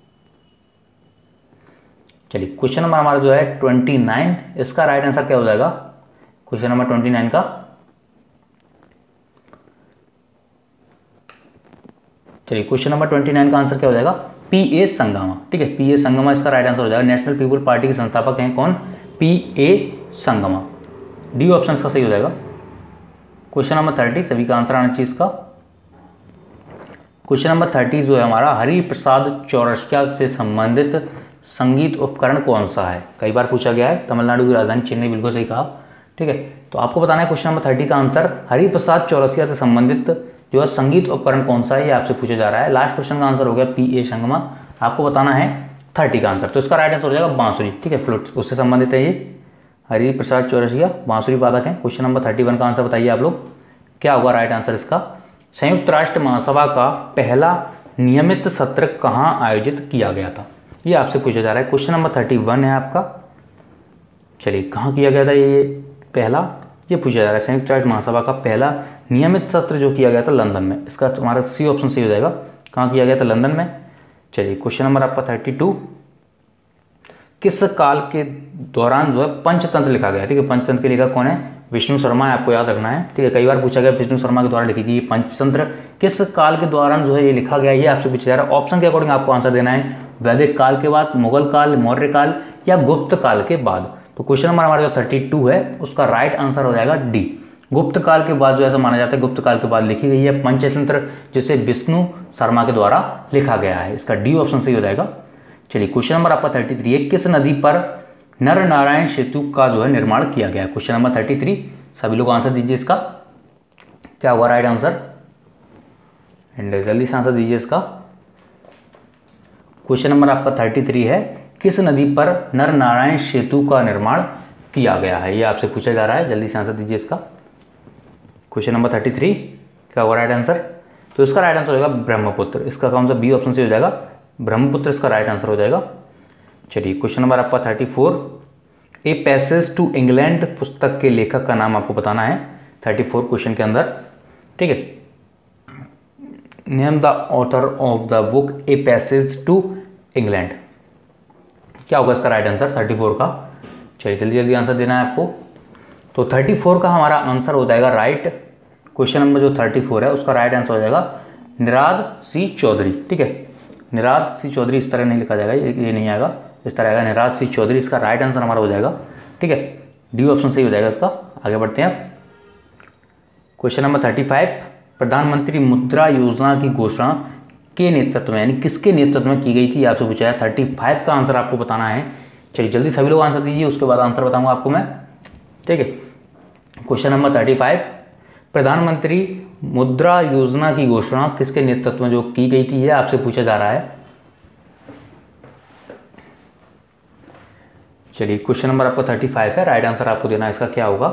चलिए, क्वेश्चन नंबर हमारा जो है ट्वेंटी नाइन, इसका राइट आंसर क्या हो जाएगा? क्वेश्चन नंबर ट्वेंटी नाइन का, चलिए क्वेश्चन नंबर ट्वेंटी नाइन का आंसर क्या हो जाएगा? P A Sangma. ठीक है, पी ए संगमा इसका राइट आंसर हो जाएगा। नेशनल पीपल पार्टी के संस्थापक हैं कौन? P A Sangma. D option इसका सही हो जाएगा। क्वेश्चन नंबर थर्टी, सभी का आंसर आना चाहिए इसका। क्वेश्चन नंबर थर्टी जो है हमारा, हरिप्रसाद चौरसिया से संबंधित संगीत उपकरण कौन सा है? कई बार पूछा गया है। तमिलनाडु की राजधानी चेन्नई, बिल्कुल सही कहा। ठीक है, तो आपको बताना है क्वेश्चन नंबर थर्टी का आंसर, हरिप्रसाद चौरसिया से संबंधित जो है संगीत उपकरण कौन सा है, ये आपसे पूछा जा रहा है। लास्ट क्वेश्चन का आंसर हो गया पी ए संगमा। आपको बताना है थर्टी का आंसर, तो इसका राइट आंसर हो जाएगा बांसुरी। ठीक है, फ्लूट, उससे संबंधित है ये। हरिप्रसाद चौरसिया बांसुरी वादक है। क्वेश्चन नंबर थर्टी वन का आंसर बताइए आप लोग, क्या होगा राइट आंसर इसका? संयुक्त राष्ट्र महासभा का पहला नियमित सत्र कहाँ आयोजित किया गया था? ये आपसे पूछा जा रहा है। क्वेश्चन नंबर थर्टी वन है आपका। चलिए, कहाँ किया गया था ये पहला? ये पूछा जा रहा है संयुक्त राष्ट्र महासभा का पहला नियमित सत्र जो किया गया था लंदन में। इसका तुम्हारा सी ऑप्शन सही हो जाएगा। कहाँ किया गया था? लंदन में। चलिए, क्वेश्चन नंबर आपका थर्टी टू, किस काल के दौरान जो है पंचतंत्र लिखा गया? ठीक है, पंचतंत्र के लेखक कौन है? विष्णु शर्मा है, आपको याद रखना है। ठीक है, कई बार पूछा गया विष्णु शर्मा के द्वारा लिखी गई पंचतंत्र किस काल के दौरान जो है ये लिखा गया, ये आपसे पूछा जा रहा है। ऑप्शन के अकॉर्डिंग आपको आंसर देना है, वैदिक काल के बाद, मुगल काल, मौर्य काल या गुप्त काल के बाद। तो क्वेश्चन नंबर हमारा जो थर्टी टू है उसका राइट आंसर हो जाएगा डी, गुप्त काल के बाद। जो ऐसा माना जाता है गुप्त काल के बाद लिखी गई है पंचतंत्र, जिसे विष्णु शर्मा के द्वारा लिखा गया है। इसका डी ऑप्शन सही हो जाएगा। चलिए, क्वेश्चन नंबर आपका थर्टी थ्री है, किस नदी पर नर नारायण सेतु का जो है निर्माण किया गया है? क्वेश्चन नंबर थर्टी थ्री, सभी लोग आंसर दीजिए इसका, क्या होगा राइट आंसर? एंड जल्दी से आंसर दीजिए इसका। क्वेश्चन नंबर आपका थर्टी थ्री है, किस नदी पर नर नारायण सेतु का निर्माण किया गया है? ये आपसे पूछा जा रहा है, जल्दी से आंसर दीजिए इसका। क्वेश्चन नंबर थर्टी थ्री, क्या होगा राइट आंसर? तो इसका राइट आंसर हो जाएगा ब्रह्मपुत्र। इसका कौन सा? बी ऑप्शन से हो जाएगा, ब्रह्मपुत्र इसका राइट आंसर हो जाएगा। चलिए, क्वेश्चन नंबर आपका thirty four, a passage to England पुस्तक के लेखक का नाम आपको बताना है थर्टी फोर क्वेश्चन के अंदर। ठीक है, name the author of the book a passage to England, क्या होगा इसका राइट आंसर थर्टी फोर का? चलिए, जल्दी जल्दी आंसर देना है आपको। तो थर्टी फोर का हमारा आंसर हो जाएगा राइट, क्वेश्चन नंबर जो थर्टी फोर है उसका राइट आंसर हो जाएगा निराद सी चौधरी। ठीक है, निराद सी चौधरी, इस तरह नहीं लिखा जाएगा, ये, ये नहीं आएगा, इस तरह आएगा निराद सी चौधरी। इसका राइट आंसर हमारा हो जाएगा। ठीक है, डी ऑप्शन सही हो जाएगा इसका। आगे बढ़ते हैं। क्वेश्चन नंबर थर्टी फाइव, प्रधानमंत्री मुद्रा योजना की घोषणा के नेतृत्व में, यानी किसके नेतृत्व में की गई थी, आपसे पूछा है। थर्टी फाइव का आंसर आपको बताना है। चलिए, जल्दी सभी लोग आंसर दीजिए, उसके बाद आंसर बताऊंगा आपको मैं। ठीक है, क्वेश्चन नंबर थर्टी फाइव, प्रधानमंत्री मुद्रा योजना की घोषणा किसके नेतृत्व में जो की गई थी, यह आपसे पूछा जा रहा है। चलिए क्वेश्चन नंबर आपका थर्टी फाइव है, राइट आंसर आपको देना है इसका क्या होगा।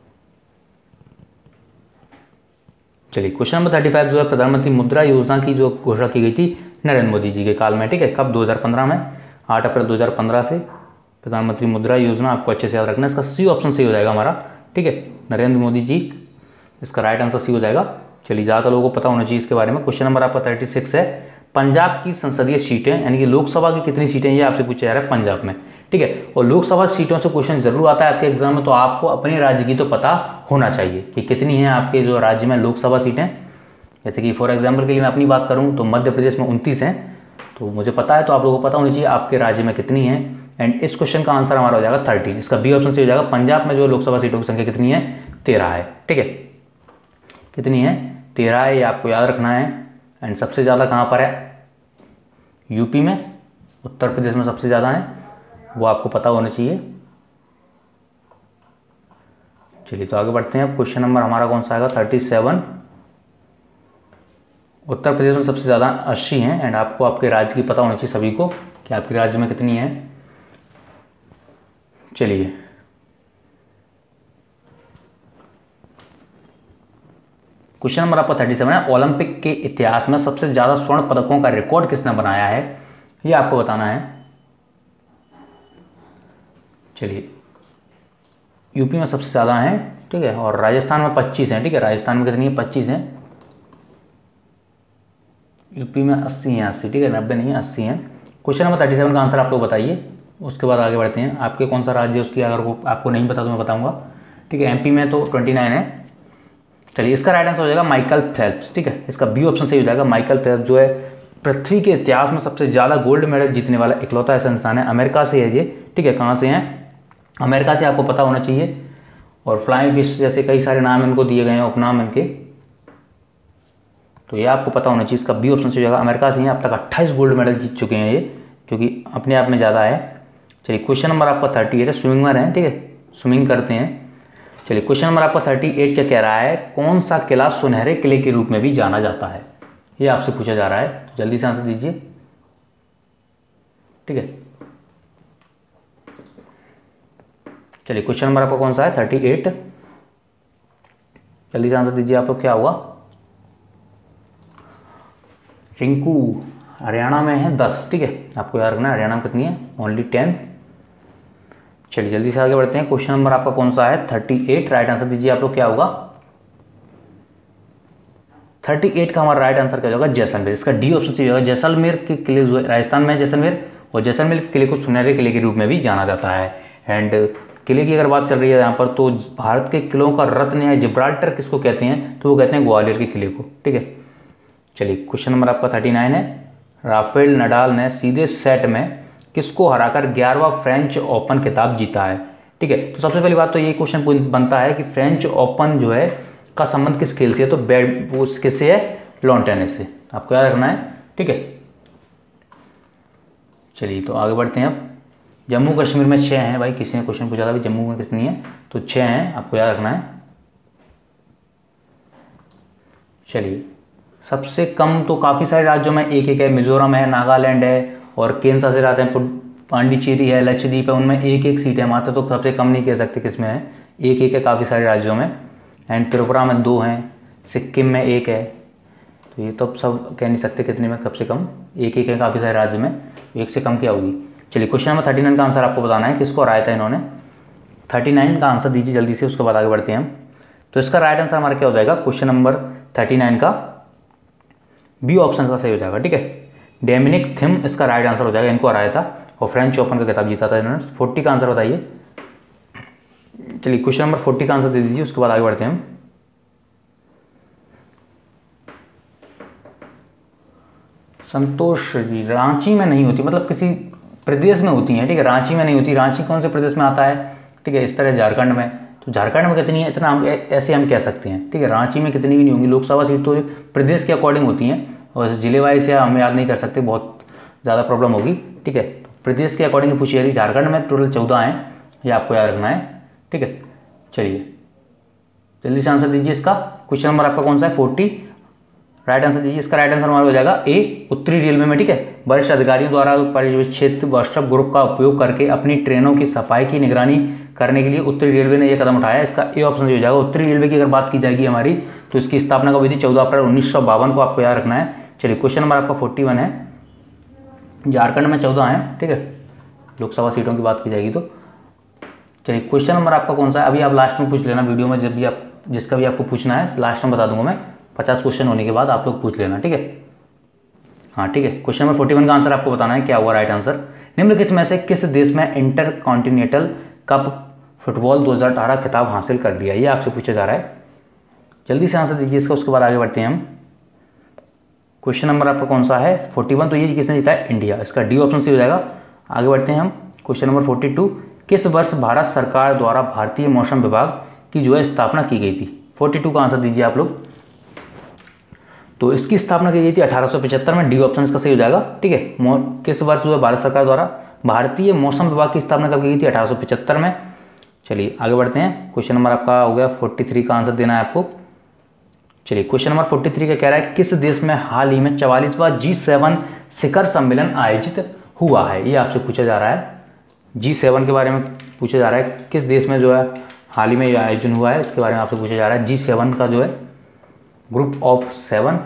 चलिए क्वेश्चन नंबर थर्टी फाइव जो है प्रधानमंत्री मुद्रा योजना की जो घोषणा की गई थी नरेंद्र मोदी जी के काल में, ठीक है, कब, दो हज़ार पंद्रह में, आठ अप्रैल दो हज़ार पंद्रह से प्रधानमंत्री मुद्रा योजना, आपको अच्छे से याद रखना है। इसका सी ऑप्शन सही हो जाएगा हमारा, ठीक है, नरेंद्र मोदी जी, इसका राइट आंसर सी हो जाएगा। चलिए ज़्यादातर लोगों को पता होना चाहिए इसके बारे में। क्वेश्चन नंबर आपका थर्टी सिक्स है, पंजाब की संसदीय सीटें यानी कि लोकसभा की कितनी सीटें ये आपसे पूछा जा रहा है पंजाब में, ठीक है, और लोकसभा सीटों से क्वेश्चन जरूर आता है आपके एग्जाम में, तो आपको अपने राज्य की तो पता होना चाहिए कि कितनी है आपके जो राज्य में लोकसभा सीटें। जैसे कि फॉर एग्जाम्पल के लिए मैं अपनी बात करूँ तो मध्य प्रदेश में उनतीस हैं, तो मुझे पता है, तो आप लोगों को पता होनी चाहिए आपके राज्य में कितनी है। एंड इस क्वेश्चन का आंसर हमारा हो जाएगा थर्टीन, इसका बी ऑप्शन से हो जाएगा। पंजाब में जो लोकसभा सीटों की संख्या कितनी है, तेरह है, ठीक है, कितनी है, तेरह है, ये आपको याद रखना है। एंड सबसे ज़्यादा कहाँ पर है, यूपी में, उत्तर प्रदेश में सबसे ज़्यादा है, वो आपको पता होना चाहिए। चलिए तो आगे बढ़ते हैं। अब क्वेश्चन नंबर हमारा कौन सा आएगा, थर्टी सेवन, उत्तर प्रदेश में सबसे ज़्यादा अस्सी हैं। एंड आपको आपके राज्य की पता होनी चाहिए सभी को कि आपके राज्य में कितनी है। चलिए क्वेश्चन नंबर आपका थर्टी सेवन है, ओलंपिक के इतिहास में सबसे ज़्यादा स्वर्ण पदकों का रिकॉर्ड किसने बनाया है, ये आपको बताना है। चलिए यूपी में सबसे ज़्यादा हैं, ठीक है, और राजस्थान में पच्चीस हैं, ठीक है, राजस्थान में कितनी है, पच्चीस हैं। यूपी में अस्सी हैं, अस्सी, ठीक है, नब्बे नहीं है, अस्सी हैं। क्वेश्चन नंबर थर्टी सेवन का आंसर आप लोग बताइए, उसके बाद आगे बढ़ते हैं। आपके कौन सा राज्य है उसकी अगर वो आपको नहीं पता तो मैं बताऊंगा, ठीक है, एमपी में तो ट्वेंटी नाइन है। चलिए इसका राइट आंसर हो जाएगा माइकल फेल्प्स, ठीक है, इसका बी ऑप्शन सही हो जाएगा। माइकल फेल्प्स जो है पृथ्वी के इतिहास में सबसे ज़्यादा गोल्ड मेडल जीतने वाला इकलौता ऐसा इंसान है। अमेरिका से है ये, ठीक है, कहाँ से हैं, अमेरिका से, आपको पता होना चाहिए। और फ्लाइंग फिश जैसे कई सारे नाम इनको दिए गए हैं, उपनाम इनके, तो ये आपको पता होना चाहिए। इसका बी ऑप्शन से हो जाएगा, अमेरिका से हैं, अब तक अट्ठाईस गोल्ड मेडल जीत चुके हैं ये, क्योंकि अपने आप में ज़्यादा है। चलिए क्वेश्चन नंबर आपका थर्टी एट है, स्विमिंगर हैं, ठीक है, स्विमिंग करते हैं। चलिए क्वेश्चन नंबर आपका थर्टी एट क्या कह रहा है, कौन सा किला सुनहरे किले के रूप में भी जाना जाता है, ये आपसे पूछा जा रहा है, तो जल्दी से आंसर दीजिए, ठीक है। चलिए क्वेश्चन नंबर आपका कौन सा है, थर्टी एट, जल्दी से आंसर दीजिए, आपको क्या हुआ, रिंकू, हरियाणा में है दस, ठीक है, आपको याद रखना है हरियाणा में कितनी है, ओनली टेन। चलिए जल्दी से आगे बढ़ते हैं। क्वेश्चन नंबर आपका कौन सा है, थर्टी एट, राइट आंसर दीजिए आप लोग, क्या होगा, थर्टी एट का हमारा राइट आंसर क्या होगा, जैसलमेर, इसका डी ऑप्शन से होगा। जैसलमेर के किले जो है राजस्थान में है जैसलमेर, और जैसलमेर के किले को सुनहरे किले के रूप में भी जाना जाता है। एंड किले की अगर बात चल रही है यहाँ पर, तो भारत के किलों का रत्न है जिब्राल्टर किसको कहते हैं, तो वो कहते हैं ग्वालियर के किले को, ठीक है। चलिए क्वेश्चन नंबर आपका थर्टी नाइन है, राफेल नडाल ने सीधे सेट में किसको हराकर ग्यारहवां फ्रेंच ओपन खिताब जीता है, ठीक है। तो सबसे पहली बात तो ये क्वेश्चन बनता है कि फ्रेंच ओपन जो है का संबंध किस खेल से है, तो बैड वो किससे है, लॉन टेनिस से, आपको याद रखना है, ठीक है। चलिए तो आगे बढ़ते हैं। अब जम्मू कश्मीर में छः हैं, भाई किसी ने क्वेश्चन पूछा था भी जम्मू में कितनी है, तो छः हैं, आपको याद रखना है। चलिए सबसे कम तो काफ़ी सारे राज्यों में एक एक है, मिजोरम है, नागालैंड है, और केंद्र शासित राज्य है, पांडिचेरी है, लक्षद्वीप है, उनमें एक एक सीट है मात्र, तो सबसे कम नहीं कह सकते किसमें है, एक एक है काफ़ी सारे राज्यों में। एंड त्रिपुरा में दो हैं, सिक्किम में एक है, तो ये तो सब कह नहीं सकते कितने में, सबसे कम एक एक है काफ़ी सारे राज्य में, एक से कम क्या होगी। चलिए क्वेश्चन नंबर थर्टी नाइन का आंसर आपको बताना है, किसको हराया था इन्होंने, थर्टी नाइन का आंसर दीजिए जल्दी से, उसके बाद आगे बढ़ते हैं हम। तो इसका राइट आंसर हमारा क्या हो जाएगा, क्वेश्चन नंबर थर्टी नाइन का बी ऑप्शन का सही हो जाएगा, ठीक है, डोमिनिक थिम इसका राइट आंसर हो जाएगा, इनको हराया था और फ्रेंच ओपन का खिताब जीता था इन्होंने। फोर्टी का आंसर बताइए। चलिए क्वेश्चन नंबर फोर्टी का आंसर दे दीजिए, उसके बाद आगे बढ़ते हैं हम। संतोष जी, रांची में नहीं होती, मतलब किसी प्रदेश में होती हैं, ठीक है, रांची में नहीं होती, रांची कौन से प्रदेश में आता है, ठीक है, इस तरह झारखंड में, तो झारखंड में कितनी है, इतना हम ऐसे हम कह सकते हैं, ठीक है, रांची में कितनी भी नहीं होंगी, लोकसभा सीट तो प्रदेश के अकॉर्डिंग होती हैं, और जिले वाइज या हम याद नहीं कर सकते, बहुत ज़्यादा प्रॉब्लम होगी, ठीक है, तो प्रदेश के अकॉर्डिंग पूछी जा रही। झारखंड में टोटल चौदह हैं, ये आपको याद रखना है, ठीक है। चलिए जल्दी से आंसर दीजिए इसका। क्वेश्चन नंबर आपका कौन सा है, फोर्टी, राइट आंसर दीजिए। इसका राइट आंसर हमारा हो जाएगा ए, उत्तरी रेलवे में, ठीक है, वरिष्ठ अधिकारियों द्वारा पर्यवेक्षित व्हाट्सएप ग्रुप का उपयोग करके अपनी ट्रेनों की सफाई की निगरानी करने के लिए उत्तरी रेलवे ने यह कदम उठाया। इसका ए ऑप्शन हो जाएगा। उत्तरी रेलवे की अगर बात की जाएगी हमारी, तो इसकी स्थापना कब हुई थी? चौदह अप्रैल उन्नीस सौ बावन को आपको याद रखना है। चलिए क्वेश्चन नंबर आपका फोर्टी वन है। झारखंड में चौदह है, ठीक है, लोकसभा सीटों की बात की जाएगी तो। चलिए क्वेश्चन नंबर आपका कौन सा है? अभी आप लास्ट में पूछ लेना वीडियो में, जब भी आप जिसका भी आपको पूछना है लास्ट में बता दूंगा मैं। पचास क्वेश्चन होने के बाद आप लोग पूछ लेना, ठीक है। हाँ ठीक है, क्वेश्चन नंबर फोर्टी वन का आंसर आपको बताना है क्या हुआ राइट आंसर। निम्नलिखित में से किस देश में इंटर कॉन्टिनेंटल कप फुटबॉल दो हज़ार अठारह खिताब हासिल कर लिया? ये आपसे पूछा जा रहा है, जल्दी से आंसर दीजिए इसका, उसके बाद आगे बढ़ते हैं हम। क्वेश्चन नंबर आपका कौन सा है? Forty one. तो ये किसने जीता है? इंडिया। इसका डी ऑप्शन सी हो जाएगा। आगे बढ़ते हैं हम। क्वेश्चन नंबर फोर्टी टू, किस वर्ष भारत सरकार द्वारा भारतीय मौसम विभाग की जो है स्थापना की गई थी? फोर्टी टू का आंसर दीजिए आप लोग। तो इसकी स्थापना की गई थी अठारह सौ पचहत्तर में, डी ऑप्शन इसका सही हो जाएगा, ठीक है। किस वर्ष जो है भारत सरकार द्वारा भारतीय मौसम विभाग की स्थापना कब की गई थी? अठारह सौ पचहत्तर में। चलिए आगे बढ़ते हैं। क्वेश्चन नंबर आपका हो गया फोर्टी थ्री का आंसर देना है आपको। चलिए क्वेश्चन नंबर फोर्टी थ्री का कह रहा है किस देश में हाल ही में चवालीसवां जी सेवन शिखर सम्मेलन आयोजित हुआ है? ये आपसे पूछा जा रहा है, जी सेवन के बारे में पूछा जा रहा है, किस देश में जो है हाल ही में यह आयोजन हुआ है, इसके बारे में आपसे पूछा जा रहा है। जी सेवन का जो है ग्रुप ऑफ सेवन।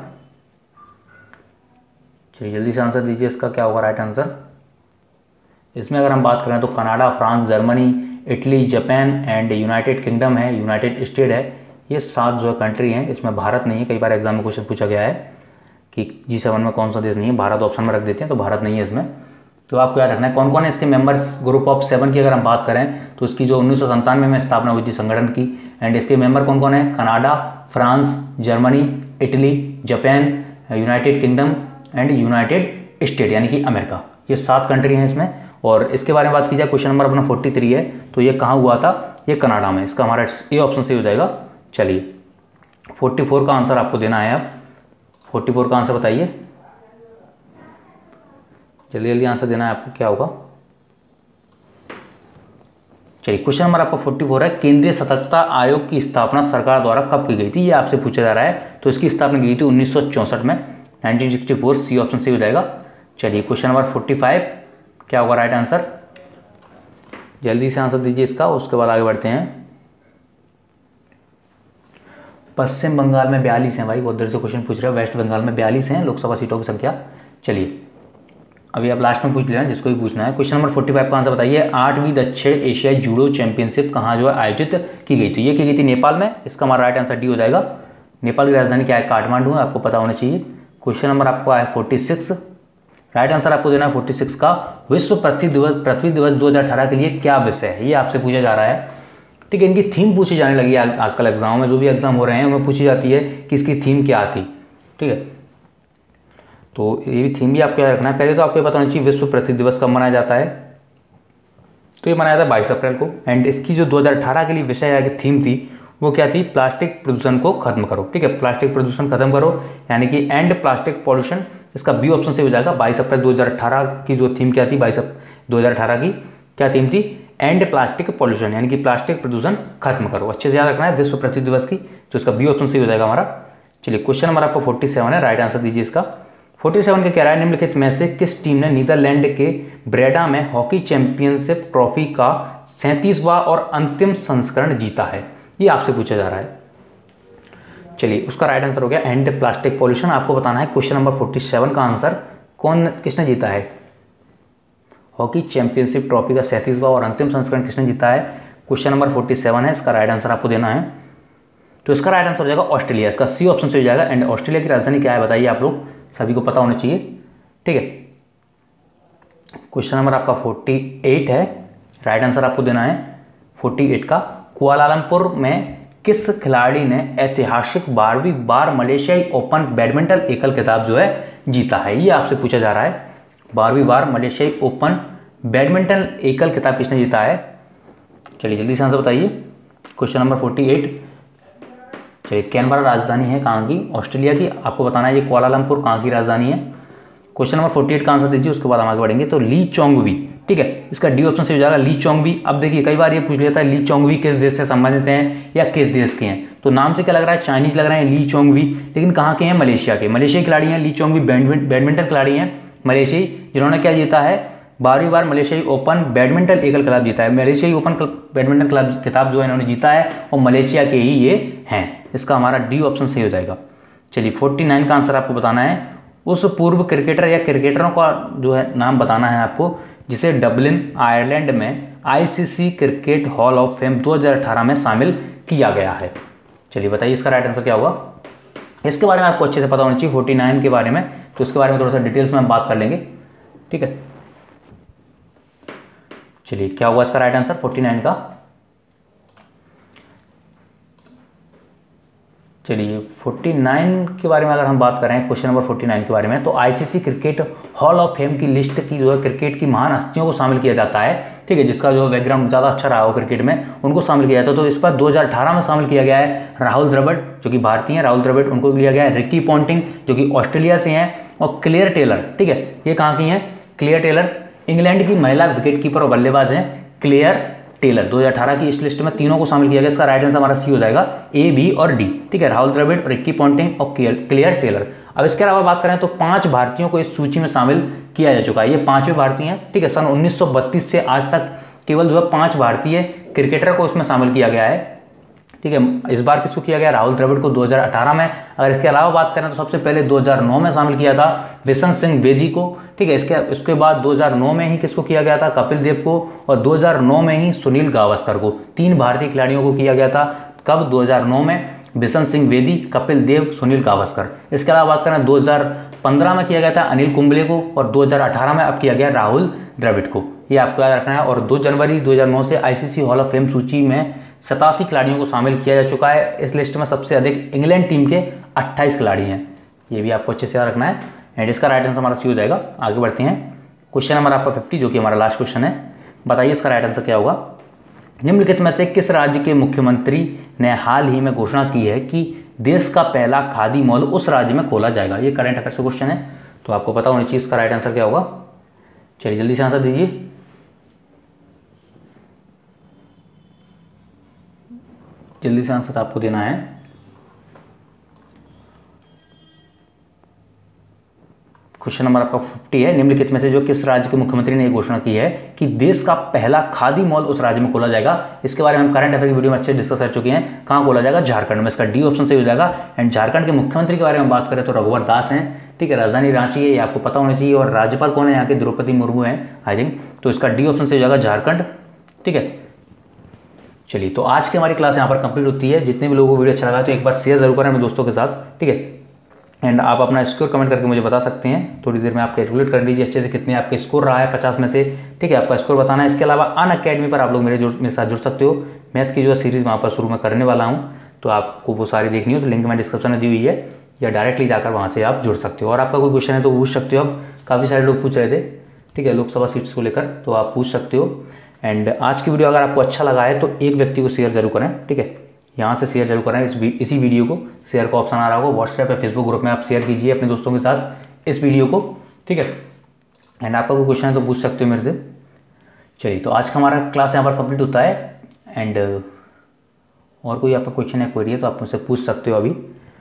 चलिए जल्दी से आंसर दीजिए, इसका क्या होगा राइट आंसर। इसमें अगर हम बात करें तो Canada, France, Germany, Italy, Japan and United Kingdom है, यूनाइटेड स्टेट है, ये सात जो है कंट्री हैं। इसमें भारत नहीं है। कई बार एग्जाम में क्वेश्चन पूछा गया है कि जी सेवन में कौन सा देश नहीं है, भारत ऑप्शन में रख देते हैं, तो भारत नहीं है इसमें। तो आपको याद रखना है कौन कौन है इसके मेंबर्स। ग्रुप ऑफ सेवन की अगर हम बात करें तो इसकी जो उन्नीस सौ संतानवे में स्थापना हुई थी संगठन की, एंड इसके मेंबर कौन कौन है? Canada, France, Germany, Italy, Japan, United Kingdom and United State यानी कि अमेरिका, ये सात कंट्री हैं इसमें। और इसके बारे में बात की जाए, क्वेश्चन नंबर अपना फोर्टी थ्री है, तो ये कहाँ हुआ था? ये कनाडा में। इसका हमारा ए ऑप्शन सही हो जाएगा। चलिए फोर्टी फोर का आंसर आपको देना है। अब फोर्टी फोर का आंसर बताइए, जल्दी जल्दी आंसर देना है आपको, क्या होगा। चलिए क्वेश्चन नंबर आपका फोर्टी फोर है, केंद्रीय सतर्कता आयोग की स्थापना सरकार द्वारा कब की गई थी? ये आपसे पूछा जा रहा है। तो इसकी स्थापना की गई थी उन्नीस सौ चौंसठ में, nineteen sixty four, C option सही हो जाएगा। चलिए क्वेश्चन नंबर फोर्टी फाइव क्या होगा राइट आंसर, जल्दी से आंसर दीजिए इसका, उसके बाद आगे बढ़ते हैं। पश्चिम बंगाल में बयालीस हैं भाई, बहुत देर से क्वेश्चन पूछ रहे हैं। वेस्ट बंगाल में बयालीस हैं लोकसभा सीटों की संख्या। चलिए अभी आप लास्ट में पूछ लेना जिसको भी पूछना है। क्वेश्चन नंबर फोर्टी फाइव का आंसर बताइए, आठवीं दक्षिण एशियाई जूडो चैंपियनशिप कहाँ जो है आयोजित की गई थी? ये की गई थी नेपाल में। इसका हमारा राइट आंसर डी हो जाएगा। नेपाल की राजधानी क्या है? काठमांडू है, आपको पता होना चाहिए। क्वेश्चन नंबर आपको है फोर्टी सिक्स, राइट आंसर आपको देना है फोर्टी सिक्स का। विश्व पृथ्वी दिवस पृथ्वी दिवस दो हज़ार अठारह के लिए क्या विषय है? ये आपसे पूछा जा रहा है, ठीक है। इनकी थीम पूछी जाने लगी है आजकल एग्जाम में, जो भी एग्जाम हो रहे हैं उनमें पूछी जाती है कि इसकी थीम क्या थी, ठीक है। तो ये भी थीम भी आपको याद रखना है। पहले तो आपको पता होना चाहिए विश्व पृथ्वी दिवस कब मनाया जाता है, तो ये मनाया जाता है बाईस अप्रैल को। एंड इसकी जो दो हज़ार अठारह के लिए विषय या थीम थी वो क्या थी? प्लास्टिक प्रदूषण को खत्म करो, ठीक है, प्लास्टिक प्रदूषण खत्म करो, यानी कि एंड प्लास्टिक पॉल्यूशन। इसका बी ऑप्शन से हो जाएगा। बाईस अप्रैल दो हज़ार अठारह की जो थीम क्या थी? बाईस दो हज़ार अठारह की क्या थीम थी? एंड प्लास्टिक पॉल्यूशन, यानी कि प्लास्टिक प्रदूषण खत्म करो। अच्छे से याद रखना है विश्व पृथ्वी दिवस की, तो इसका बी ऑप्शन सही हो जाएगा हमारा। चलिए क्वेश्चन नंबर आपको फोर्टी सेवन है, राइट आंसर दीजिए इसका। फोर्टी सेवन के कह रहा है, निम्नलिखित में से किस टीम ने नीदरलैंड के ब्रेडा में हॉकी चैंपियनशिप ट्रॉफी का सैंतीसवां और अंतिम संस्करण जीता है? ये आपसे पूछा जा रहा है। चलिए उसका राइट आंसर हो गया एंड प्लास्टिक पॉल्यूशन। आपको बताना है क्वेश्चन नंबर फोर्टी सेवन का आंसर, कौन किसने जीता है? हॉकी चैंपियनशिप ट्रॉफी का सैंतीसवां और अंतिम संस्करण किसने जीता है? क्वेश्चन नंबर फोर्टी सेवन है, इसका राइट आंसर आपको देना है। तो इसका राइट आंसर हो जाएगा ऑस्ट्रेलिया, इसका सी ऑप्शन से हो जाएगा। एंड ऑस्ट्रेलिया की राजधानी क्या है बताइए, आप लोग सभी को पता होना चाहिए, ठीक है। क्वेश्चन नंबर आपका फोर्टी एट है, राइट आंसर आपको देना है फोर्टी एट का। कुआलालंपुर में किस खिलाड़ी ने ऐतिहासिक बारहवीं बार मलेशियाई ओपन बैडमिंटन एकल खिताब जो है जीता है? ये आपसे पूछा जा रहा है, बारहवीं बार मलेशियाई ओपन बैडमिंटन एकल खिताब किसने जीता है? चलिए जल्दी से आंसर बताइए। Question number forty eight. चलिए कैनबरा राजधानी है कहाँ की? ऑस्ट्रेलिया की। आपको बताना है ये कुआलालंपुर कहाँ की राजधानी है। क्वेश्चन नंबर फोर्टी एट का आंसर दीजिए, उसके बाद हम आगे बढ़ेंगे। तो ली चोंग वी ठीक है, इसका डी ऑप्शन सही हो जाएगा ली चोंगवी। अब देखिए कई बार ये पूछ लेता है ली चोंगवी किस देश से संबंधित हैं या किस देश के हैं, तो नाम से क्या लग रहा है, चाइनीज लग रहे हैं ली चोंगवी, लेकिन कहाँ के हैं, मलेशिया के। मलेशियाई खिलाड़ी हैं ली चोंगवी, बैडमिंटन खिलाड़ी हैं मलेशियाई, जिन्होंने क्या जीता है, बारहवीं बार मलेशियाई ओपन बैडमिंटन एकल खिताब जीता है। मलेशियाई ओपन बैडमिंटन क्लब खिताब जो है इन्होंने जीता है और मलेशिया के ही ये हैं। इसका हमारा डी ऑप्शन सही हो जाएगा। चलिए फोर्टी नाइन का आंसर आपको बताना है, उस पूर्व क्रिकेटर या क्रिकेटरों का जो है नाम बताना है आपको जिसे डबलिन आयरलैंड में ICC cricket hall of fame दो हज़ार अठारह में शामिल किया गया है। चलिए बताइए इसका राइट आंसर क्या होगा। इसके बारे में आपको अच्छे से पता होना चाहिए फोर्टी नाइन के बारे में, तो इसके बारे में थोड़ा सा डिटेल्स में हम बात कर लेंगे, ठीक है। चलिए क्या हुआ इसका राइट आंसर फोर्टी नाइन का। चलिए फोर्टी नाइन के बारे में अगर हम बात करें, क्वेश्चन नंबर फोर्टी नाइन के बारे में, तो ICC cricket hall of fame की लिस्ट की जो है क्रिकेट की महान हस्तियों को शामिल किया जाता है, ठीक है, जिसका जो बैकग्राउंड ज़्यादा अच्छा रहा हो क्रिकेट में उनको शामिल किया जाता है। तो इस पर दो हज़ार अठारह में शामिल किया गया है राहुल द्रविड़ जो कि भारतीय हैं, राहुल द्रविड़ उनको लिया गया है, रिकी पॉन्टिंग जो कि ऑस्ट्रेलिया से हैं, और क्लेयर टेलर, ठीक है, ये कहाँ की हैं, क्लेयर टेलर इंग्लैंड की महिला विकेट कीपर और बल्लेबाज हैं क्लेयर टेलर। दो हज़ार अठारह की इस लिस्ट में तीनों को शामिल किया गया। इसका राइट आंसर हमारा सी हो जाएगा, ए बी और डी, ठीक है, राहुल द्रविड़, रिकी पॉन्टिंग और क्लेयर टेलर। अब इसके अलावा बात करें तो पांच भारतीयों को इस सूची में शामिल किया जा चुका है, ये पांचवें भारतीय हैं, ठीक है। सन उन्नीस सौ बत्तीस से आज तक केवल जो है पांच भारतीय क्रिकेटर को इसमें शामिल किया गया है, ठीक है। इस बार किसको किया गया, राहुल द्रविड़ को दो हज़ार अठारह में। अगर इसके अलावा बात करें तो सबसे पहले दो हज़ार नौ में शामिल किया था बिशन सिंह बेदी को, ठीक है। इसके इसके बाद दो हज़ार नौ में ही किसको किया गया था, कपिल देव को, और दो हज़ार नौ में ही सुनील गावस्कर को। तीन भारतीय खिलाड़ियों को किया गया था, कब, दो हज़ार नौ में बिशन सिंह बेदी, कपिल देव, सुनील गावस्कर। इसके अलावा बात करें दो हज़ार पंद्रह में किया गया था अनिल कुंबले को, और दो हज़ार अठारह में अब किया गया राहुल द्रविड़ को, ये आपको याद रखना है। और दो जनवरी दो हज़ार नौ से आईसीसी हॉल ऑफ फेम सूची में सतासी खिलाड़ियों को शामिल किया जा चुका है। इस लिस्ट में सबसे अधिक इंग्लैंड टीम के अट्ठाईस खिलाड़ी हैं, ये भी आपको अच्छे से याद रखना है। एंड इसका राइट आंसर हमारा सी हो जाएगा। आगे बढ़ते हैं, क्वेश्चन नंबर आपका फिफ्टी जो कि हमारा लास्ट क्वेश्चन है। बताइए इसका राइट आंसर क्या होगा। निम्नलिखित में से किस राज्य के मुख्यमंत्री ने हाल ही में घोषणा की है कि देश का पहला खादी मॉल उस राज्य में खोला जाएगा। ये करंट अफेयर से क्वेश्चन है, तो आपको पता होना चाहिए इसका राइट आंसर क्या होगा। चलिए जल्दी से आंसर दीजिए। जल्दी से आंसर आपको देना है। क्वेश्चन नंबर आपका फिफ्टी है, निम्नलिखित में से जो किस राज्य के मुख्यमंत्री ने यह घोषणा की है कि देश का पहला खादी मॉल उस राज्य में खोला जाएगा। इसके बारे में हम करंट अफेयर की वीडियो में अच्छे डिस्कस कर चुके हैं। कहां खोला जाएगा, झारखंड में। इसका डी ऑप्शन सही हो जाएगा। एंड झारखंड के मुख्यमंत्री के बारे में बात करें तो रघुवर दास हैं, ठीक है, राजधानी रांची है, ये आपको पता होना चाहिए। और राज्यपाल कौन है यहाँ के, द्रौपदी मुर्मू है आई थिंक, तो इसका डी ऑप्शन सही हो जाएगा झारखंड, ठीक है। चलिए तो आज की हमारी क्लास यहाँ पर कंप्लीट होती है। जितने भी लोगों को वीडियो अच्छा लगा तो एक बार शेयर जरूर करें अपने दोस्तों के साथ, ठीक है। एंड आप अपना स्कोर कमेंट करके मुझे बता सकते हैं, थोड़ी देर में आप कैलकुलेट कर लीजिए अच्छे से कितने आपके स्कोर रहा है पचास में से, ठीक है, आपका स्कोर बताना है। इसके अलावा अन अकेडमी पर आप लोग मेरे जुड़ मेरे साथ जुड़ सकते हो। मैथ की जो सीरीज़ वहाँ पर शुरू में करने वाला हूँ, तो आपको वो सारी देखनी हो तो लिंक मैं डिस्क्रिप्शन में दी हुई है, या डायरेक्टली जाकर वहाँ से आप जुड़ सकते हो। और आपका कोई क्वेश्चन है तो पूछ सकते हो। अब काफ़ी सारे लोग पूछ रहे थे, ठीक है, लोकसभा सीट्स को लेकर, तो आप पूछ सकते हो। एंड आज की वीडियो अगर आपको अच्छा लगा है तो एक व्यक्ति को शेयर जरूर करें, ठीक है, यहाँ से शेयर जरूर करें। इस इसी वीडियो को शेयर का ऑप्शन आ रहा होगा, व्हाट्सएप या फेसबुक ग्रुप में आप शेयर कीजिए अपने दोस्तों के साथ इस वीडियो को, ठीक है। एंड आपका कोई क्वेश्चन है तो पूछ सकते हो मेरे से। चलिए तो आज का हमारा क्लास यहाँ पर कंप्लीट होता है। एंड और कोई आपका क्वेश्चन है, क्वेरी है तो आप मुझसे पूछ सकते हो। अभी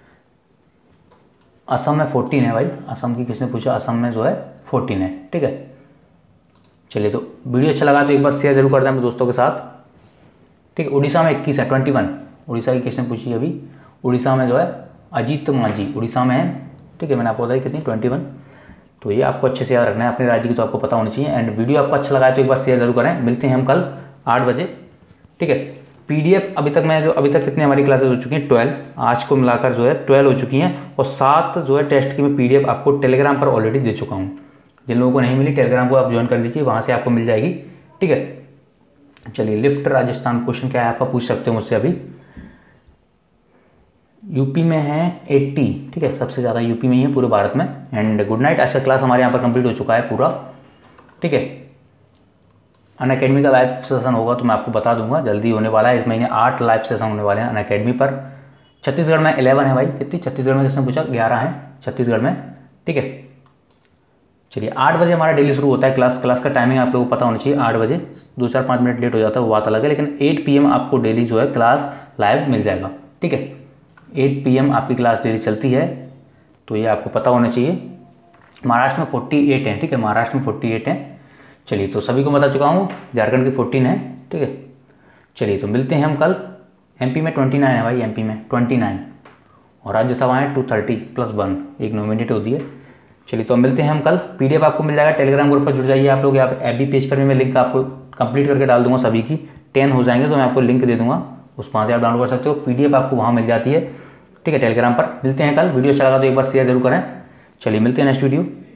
असम में फोर्टीन है भाई, असम की किसने पूछा, असम में जो है फोर्टीन है, ठीक है। चलिए तो वीडियो अच्छा लगा तो एक बार शेयर जरूर कर दें अपने दोस्तों के साथ, ठीक है। उड़ीसा में इक्कीस है, ट्वेंटी वन, उड़ीसा की किसने पूछी अभी, उड़ीसा में जो है अजीत मांझी उड़ीसा में है, ठीक है, मैंने आपको बताया कितनी, ट्वेंटी वन। तो ये आपको अच्छे से याद रखना है, अपने राज्य की तो आपको पता होनी चाहिए। एंड वीडियो आपको अच्छा लगा है तो एक बार शेयर जरूर करें। मिलते हैं हम कल आठ बजे, ठीक है। पीडीएफ अभी तक मैं जो अभी तक कितनी हमारी क्लासेस हो चुकी हैं, ट्वेल्व, आज को मिलाकर जो है ट्वेल्व हो चुकी हैं। और सात जो है टेस्ट की मैं पीडीएफ आपको टेलीग्राम पर ऑलरेडी दे चुका हूँ। जिन लोगों को नहीं मिली टेलीग्राम को आप ज्वाइन कर लीजिए, वहाँ से आपको मिल जाएगी, ठीक है। चलिए लिफ्ट राजस्थान क्वेश्चन क्या है आपका, पूछ सकते हो मुझसे अभी। यूपी में है अस्सी, ठीक है, सबसे ज़्यादा यूपी में ही है पूरे भारत में। एंड गुड नाइट, आज का क्लास हमारे यहाँ पर कंप्लीट हो चुका है पूरा, ठीक है। अन अकेडमी का लाइव सेशन होगा तो मैं आपको बता दूंगा, जल्दी होने वाला है। इस महीने आठ लाइव सेशन होने वाले हैं अन अकेडमी पर। छत्तीसगढ़ में इलेवन है भाई, कितनी, छत्तीसगढ़ में किसने पूछा, ग्यारह है छत्तीसगढ़ में, ठीक है। चलिए आठ बजे हमारा डेली शुरू होता है क्लास। क्लास का टाइमिंग आप लोगों को पता होना चाहिए, आठ बजे। दो चार पाँच मिनट लेट हो जाता है वो बात अलग है, लेकिन एट पी एम आपको डेली जो है क्लास लाइव मिल जाएगा। ठीक है, एट पी एम आपकी क्लास डेली चलती है, तो ये आपको पता होना चाहिए। महाराष्ट्र में अड़तालीस हैं। ठीक है, महाराष्ट्र में अड़तालीस हैं। चलिए तो सभी को बता चुका हूँ, झारखंड की चौदह है। ठीक है, चलिए तो मिलते हैं हम कल। एमपी में उनतीस है भाई, एमपी में उनतीस, और राज्यसभा है दो सौ तीस प्लस वन, एक नॉमिनेट होती है। चलिए तो मिलते हैं हम कल। पीडीएफ आपको मिल जाएगा, टेलीग्राम ग्रुप पर जुड़ जाइए आप लोग। यहाँ पे एफबी पेज पर भी मैं लिंक आपको कंप्लीट करके डाल दूंगा। सभी की टेन हो जाएंगे तो मैं आपको लिंक दे दूंगा, उस वहाँ से आप डाउनलोड कर सकते हो। पीडीएफ आपको वहाँ मिल जाती है। ठीक है, टेलीग्राम पर। मिलते हैं कल। वीडियो अच्छा लगा तो एक बार शेयर जरूर करें। चलिए मिलते हैं नेक्स्ट वीडियो।